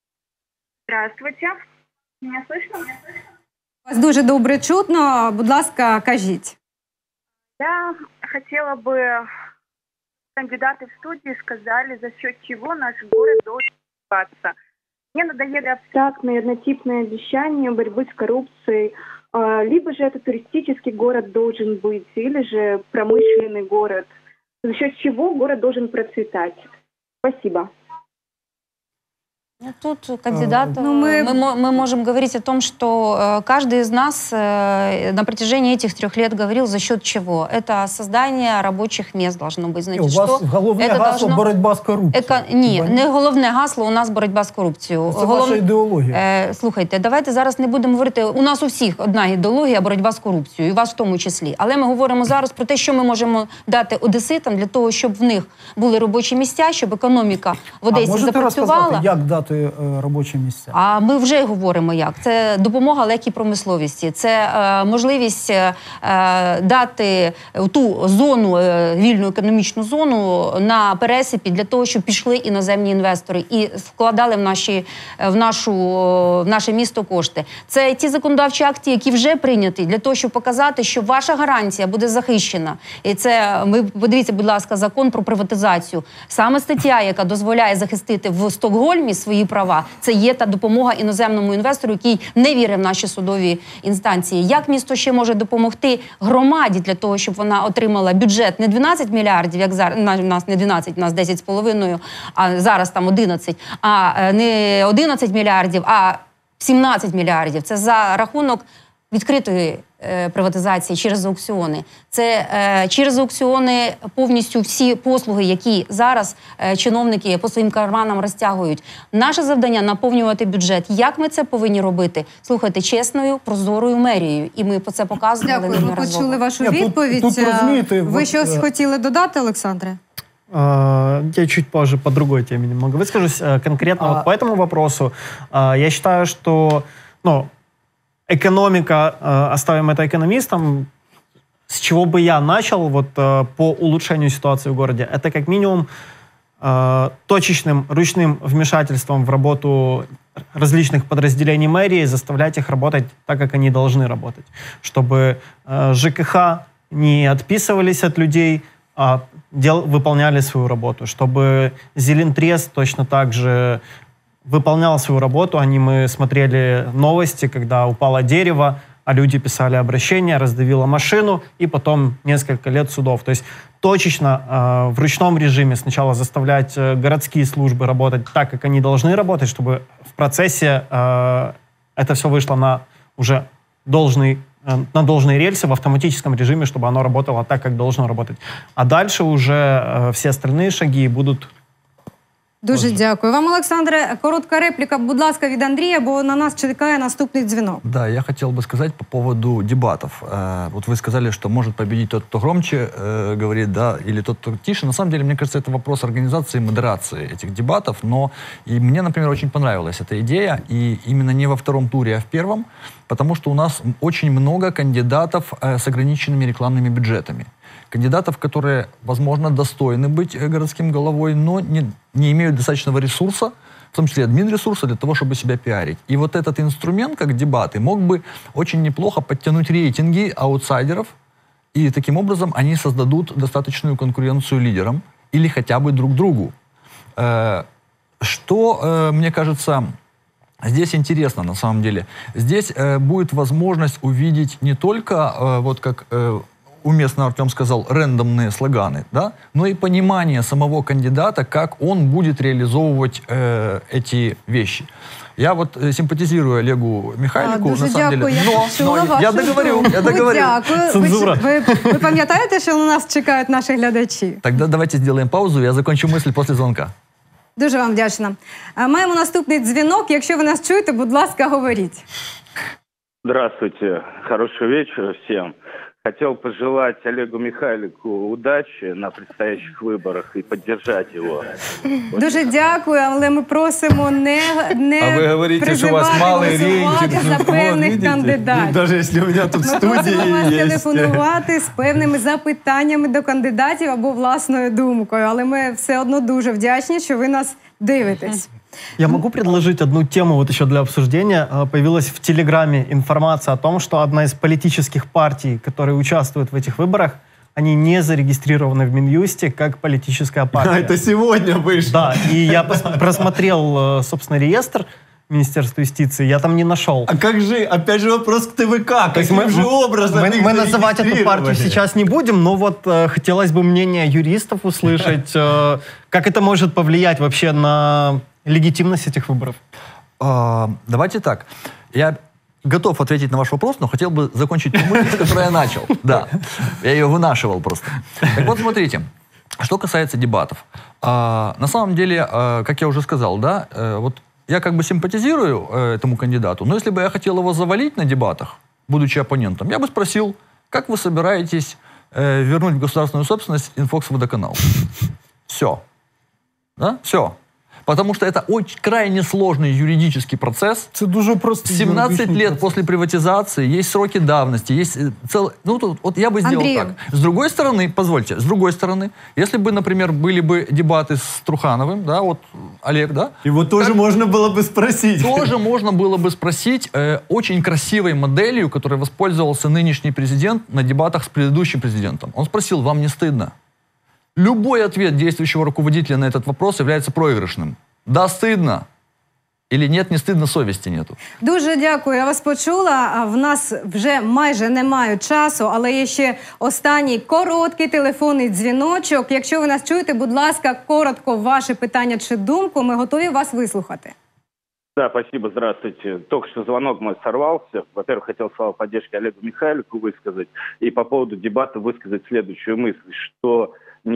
Здравствуйте. Меня слышно? Вас дуже добре чутно. Будь ласка, кажіть. Я хотела бы, кандидаты в студии сказали, за счет чего наш город должен развиваться. Мне надоели абстрактные, однотипные обещания борьбы с коррупцией. А, Либо же это туристический город должен быть, или же промышленный город. За счет чего город должен процветать. Спасибо. Ну, тут кандидат, Ну, мы- мы... Мы, мы можем говорить о том, что э, каждый из нас э, на протяжении этих трех лет говорил, за счет чего. Это создание рабочих мест должно быть. Ні, Значит, у что вас головне это гасло должно- боротьба з корупцією. Еко... Ні, Хіба не головне гасло, у нас боротьба з корупцією. Це ваша ідеологія. Е, слухайте, давайте зараз не будемо говорити, у нас у всіх одна ідеологія боротьба з корупцією, і вас в тому числі. Але ми говоримо зараз про те, що ми можемо дати одеситам для того, щоб в них були робочі місця, щоб економіка в Одесі а можете запрацювала. розказати, як дати створювати е, робочі місця. А ми вже говоримо як. Це допомога легкій промисловості, це е, можливість е, дати ту зону, е, вільну економічну зону на пересипі для того, щоб пішли іноземні інвестори і вкладали в, наші, в, нашу, в наше місто кошти. Це ті законодавчі акти, які вже прийняті, для того, щоб показати, що ваша гарантія буде захищена. І це, ви подивіться, будь ласка, закон про приватизацію. Саме стаття, яка дозволяє захистити в Стокгольмі свої права, це є та допомога іноземному інвестору, який не вірить в наші судові інстанції. Як місто ще може допомогти громаді для того, щоб вона отримала бюджет не дванадцять мільярдів, як зараз, у нас не дванадцять, у нас десять з половиною, а зараз там одинадцять, а не одинадцять мільярдів, а сімнадцять мільярдів. Це за рахунок відкритої е, приватизації через аукціони. Це е, через аукціони повністю всі послуги, які зараз е, чиновники по своїм карманам розтягують. Наше завдання – наповнювати бюджет. Як ми це повинні робити? Слухайте, чесною, прозорою мерією. І ми це показували Дякую, ми неодноразово. почули вашу Ні, тут- відповідь. тут, розумієте, Ви от, щось е, хотіли додати, Олександре? А, Я чуть позже по другой теме немного выскажусь. А, Конкретно А- вот по этому вопросу, а, я считаю, что ну, экономика, а, оставим это экономистам, с чего бы я начал вот, а, по улучшению ситуации в городе, это как минимум а, точечным ручным вмешательством в работу различных подразделений мэрии, заставлять их работать так, как они должны работать. Чтобы а, ЖКХ не отписывались от людей, а дел, выполняли свою работу, чтобы Зелентрез точно так же выполнял свою работу. Они, мы смотрели новости, когда упало дерево, а люди писали обращения, раздавило машину, и потом несколько лет судов. То есть точечно э, в ручном режиме сначала заставлять э, городские службы работать так, как они должны работать, чтобы в процессе э, это все вышло на уже должный на должные рельсы в автоматическом режиме, чтобы оно работало так, как должно работать. А дальше уже э, все остальные шаги будут... Дуже дякую. Вам, Олександре, коротка репліка, будь ласка, від Андрія, бо на нас чекає наступний дзвінок. Да, я хотел бы сказать по поводу дебатов. Э, Вот вы сказали, что может победить тот, кто громче э, говорит, да, или тот, кто тише. На самом деле, мне кажется, это вопрос организации и модерации этих дебатов. Но и мне, например, очень понравилась эта идея. И именно не во втором туре, а в первом. Потому что у нас очень много кандидатов э, с ограниченными рекламными бюджетами. Кандидатов, которые, возможно, достойны быть э, городским головой, но не, не имеют достаточного ресурса, в том числе админресурса, для того, чтобы себя пиарить. И вот этот инструмент, как дебаты, мог бы очень неплохо подтянуть рейтинги аутсайдеров, и таким образом они создадут достаточную конкуренцию лидерам или хотя бы друг другу. Э, что, э, мне кажется, здесь интересно на самом деле. Здесь э, будет возможность увидеть не только, э, вот как э, уместно Артем сказал, рандомные слоганы, да, но и понимание самого кандидата, как он будет реализовывать э, эти вещи. Я вот э, симпатизирую Олегу Михайлику, Дуже на самом дякую, деле. я Но, почула но вашу я договорю, я думку. договорю. Дякую. Цензура. Ви, ви, ви пам'ятаєте, що на нас чекають наші глядачі? Тогда давайте сделаем паузу, я закончу мысль после звонка. Дуже вам вдячна. А Маємо наступний дзвінок. Якщо ви нас чуєте, будь ласка, говоріть. Здравствуйте, хорошего вечера всем. Хотел пожелать Олегу Михайлику удачи на предстоящих выборах и поддержать его. Дуже дякую, але ми просимо не, не А вы говорите, что у вас призивати малый голосувати рейтинг. за Вот, певних видите? кандидатів. Даже если у меня тут в Ми просимо студии вас есть. телефонувати з певними запитаннями до кандидатів або власною думкою. Але ми все одно дуже вдячні, що ви нас дивитесь. Я могу предложить одну тему вот еще для обсуждения. А, Появилась в Телеграме информация о том, что одна из политических партий, которые участвуют в этих выборах, они не зарегистрированы в Минюсте как политическая партия. Это сегодня вышло. Да, и я пос- просмотрел, э, собственно, реестр Министерства юстиции, я там не нашел. А как же, опять же вопрос к ТВК, То есть каким мы, же образом мы, их мы называть эту партию зарегистрировали? сейчас не будем, но вот э, хотелось бы мнение юристов услышать, э, как это может повлиять вообще на легитимность этих выборов. А, давайте так. Я готов ответить на ваш вопрос, но хотел бы закончить ту мысль, с которой я начал. Да, я ее вынашивал просто. Так вот, смотрите, что касается дебатов. А, на самом деле, а, как я уже сказал, да, э, вот я как бы симпатизирую э, этому кандидату, но если бы я хотел его завалить на дебатах, будучи оппонентом, я бы спросил, как вы собираетесь э, вернуть в государственную собственность Инфокс-водоканал? Все. Да? Все. Потому что это очень крайне сложный юридический процесс. Это дуже простой семнадцать юридичный лет процесс. после приватизации, есть сроки давности, есть э, целый... Ну, тут, вот я бы сделал Андрей. так. С другой стороны, позвольте, с другой стороны, если бы, например, были бы дебаты с Трухановым, да, вот Олег, да? Его тоже как, можно было бы спросить. Тоже можно было бы спросить э, очень красивой моделью, которой воспользовался нынешний президент на дебатах с предыдущим президентом. Он спросил, вам не стыдно? Любой ответ действующего руководителя на этот вопрос является проигрышным. Да, стыдно. Или нет, не стыдно, совісті нету. Дуже дякую, я вас почула. А в нас вже майже немає часу, але є ще останній короткий телефонний дзвіночок. Якщо ви нас чуєте, будь ласка, коротко ваше питання чи думку, ми готові вас вислухати. Да, спасибо, здравствуйте. Только что звонок мой сорвался. Во-первых, хотел слова поддержки Олегу Михайлику высказать. И по поводу дебата высказать следующую мысль, что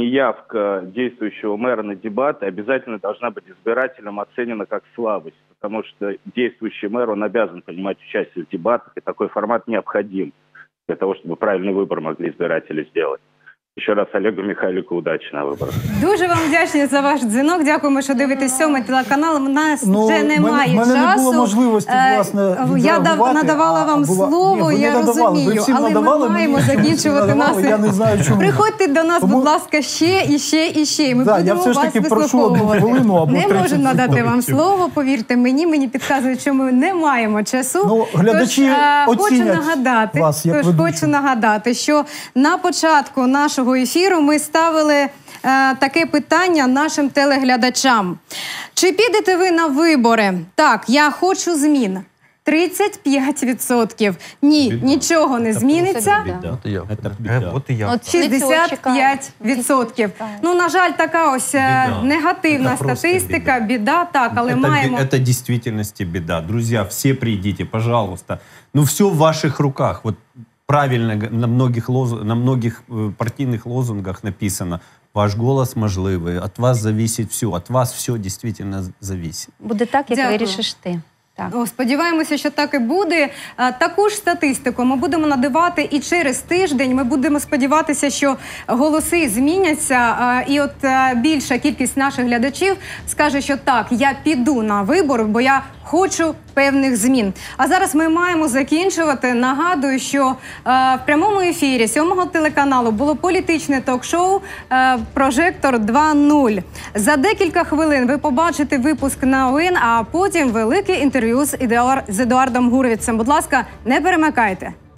неявка действующего мэра на дебаты обязательно должна быть избирателем оценена как слабость. Потому что действующий мэр, он обязан принимать участие в дебатах, и такой формат необходим для того, чтобы правильный выбор могли избиратели сделать. Ще раз Олегу Михайлику удачі на виборах. Дуже вам вдячні за ваш дзвінок. Дякуємо, що дивитесь сьомий телеканал. У нас Ну, вже в немає мене- в мене не часу. було можливості, Е, власне, Я дав- відреагувати, надавала а вам була- слово, Ні, ви я не надавали. Ви розумію, всім але надавали, ми мені маємо чомусь не закінчувати надавали, нас. я не знаю, чому. Приходьте до нас, Тому- будь ласка, ще і ще і ще. І Ми Да, я будемо все ж вас таки прошу одну вислуховувати. хвилину або Не тридцять можу надати секунд. вам слово, повірте мені, мені підказують, що ми не маємо часу. Ну, глядачі Тож, е, хочу оцінять нагадати, вас як тож ведучого. хочу нагадати, що на початку нашого ефіру ми ставили е, таке питання нашим телеглядачам. Чи підете ви на вибори? Так, я хочу змін. тридцять п'ять відсотків. Ні, Біда. нічого не зміниться. Беда. Это я. Это беда. Вот и я. От шістдесят п'ять відсотків. Ну, на жаль, така ось е, Біда. негативна Це просто статистика, біда, так, але это, маємо... бе- это в действительности беда. Друзья, все придите, пожалуйста. Ну, все в ваших руках. Вот правильно г- на многих, лоз- на многих э, партийных лозунгах написано: ваш голос можливий, от вас зависит все, от вас все действительно зависит. Буде так, як Дякую. вирішиш ти. Так. О, сподіваємося, що так і буде. А, Таку ж статистику ми будемо надавати і через тиждень. Ми будемо сподіватися, що голоси зміняться. а, І от а, більша кількість наших глядачів скаже, що так, я піду на вибори, бо я хочу певних змін. А зараз ми маємо закінчувати. Нагадую, що е, в прямому ефірі сьомого телеканалу було політичне ток-шоу е, «Прожектор два нуль». За декілька хвилин ви побачите випуск новин, а потім велике інтерв'ю з Едуар- з Едуардом Гуровіцем. Будь ласка, не перемикайте.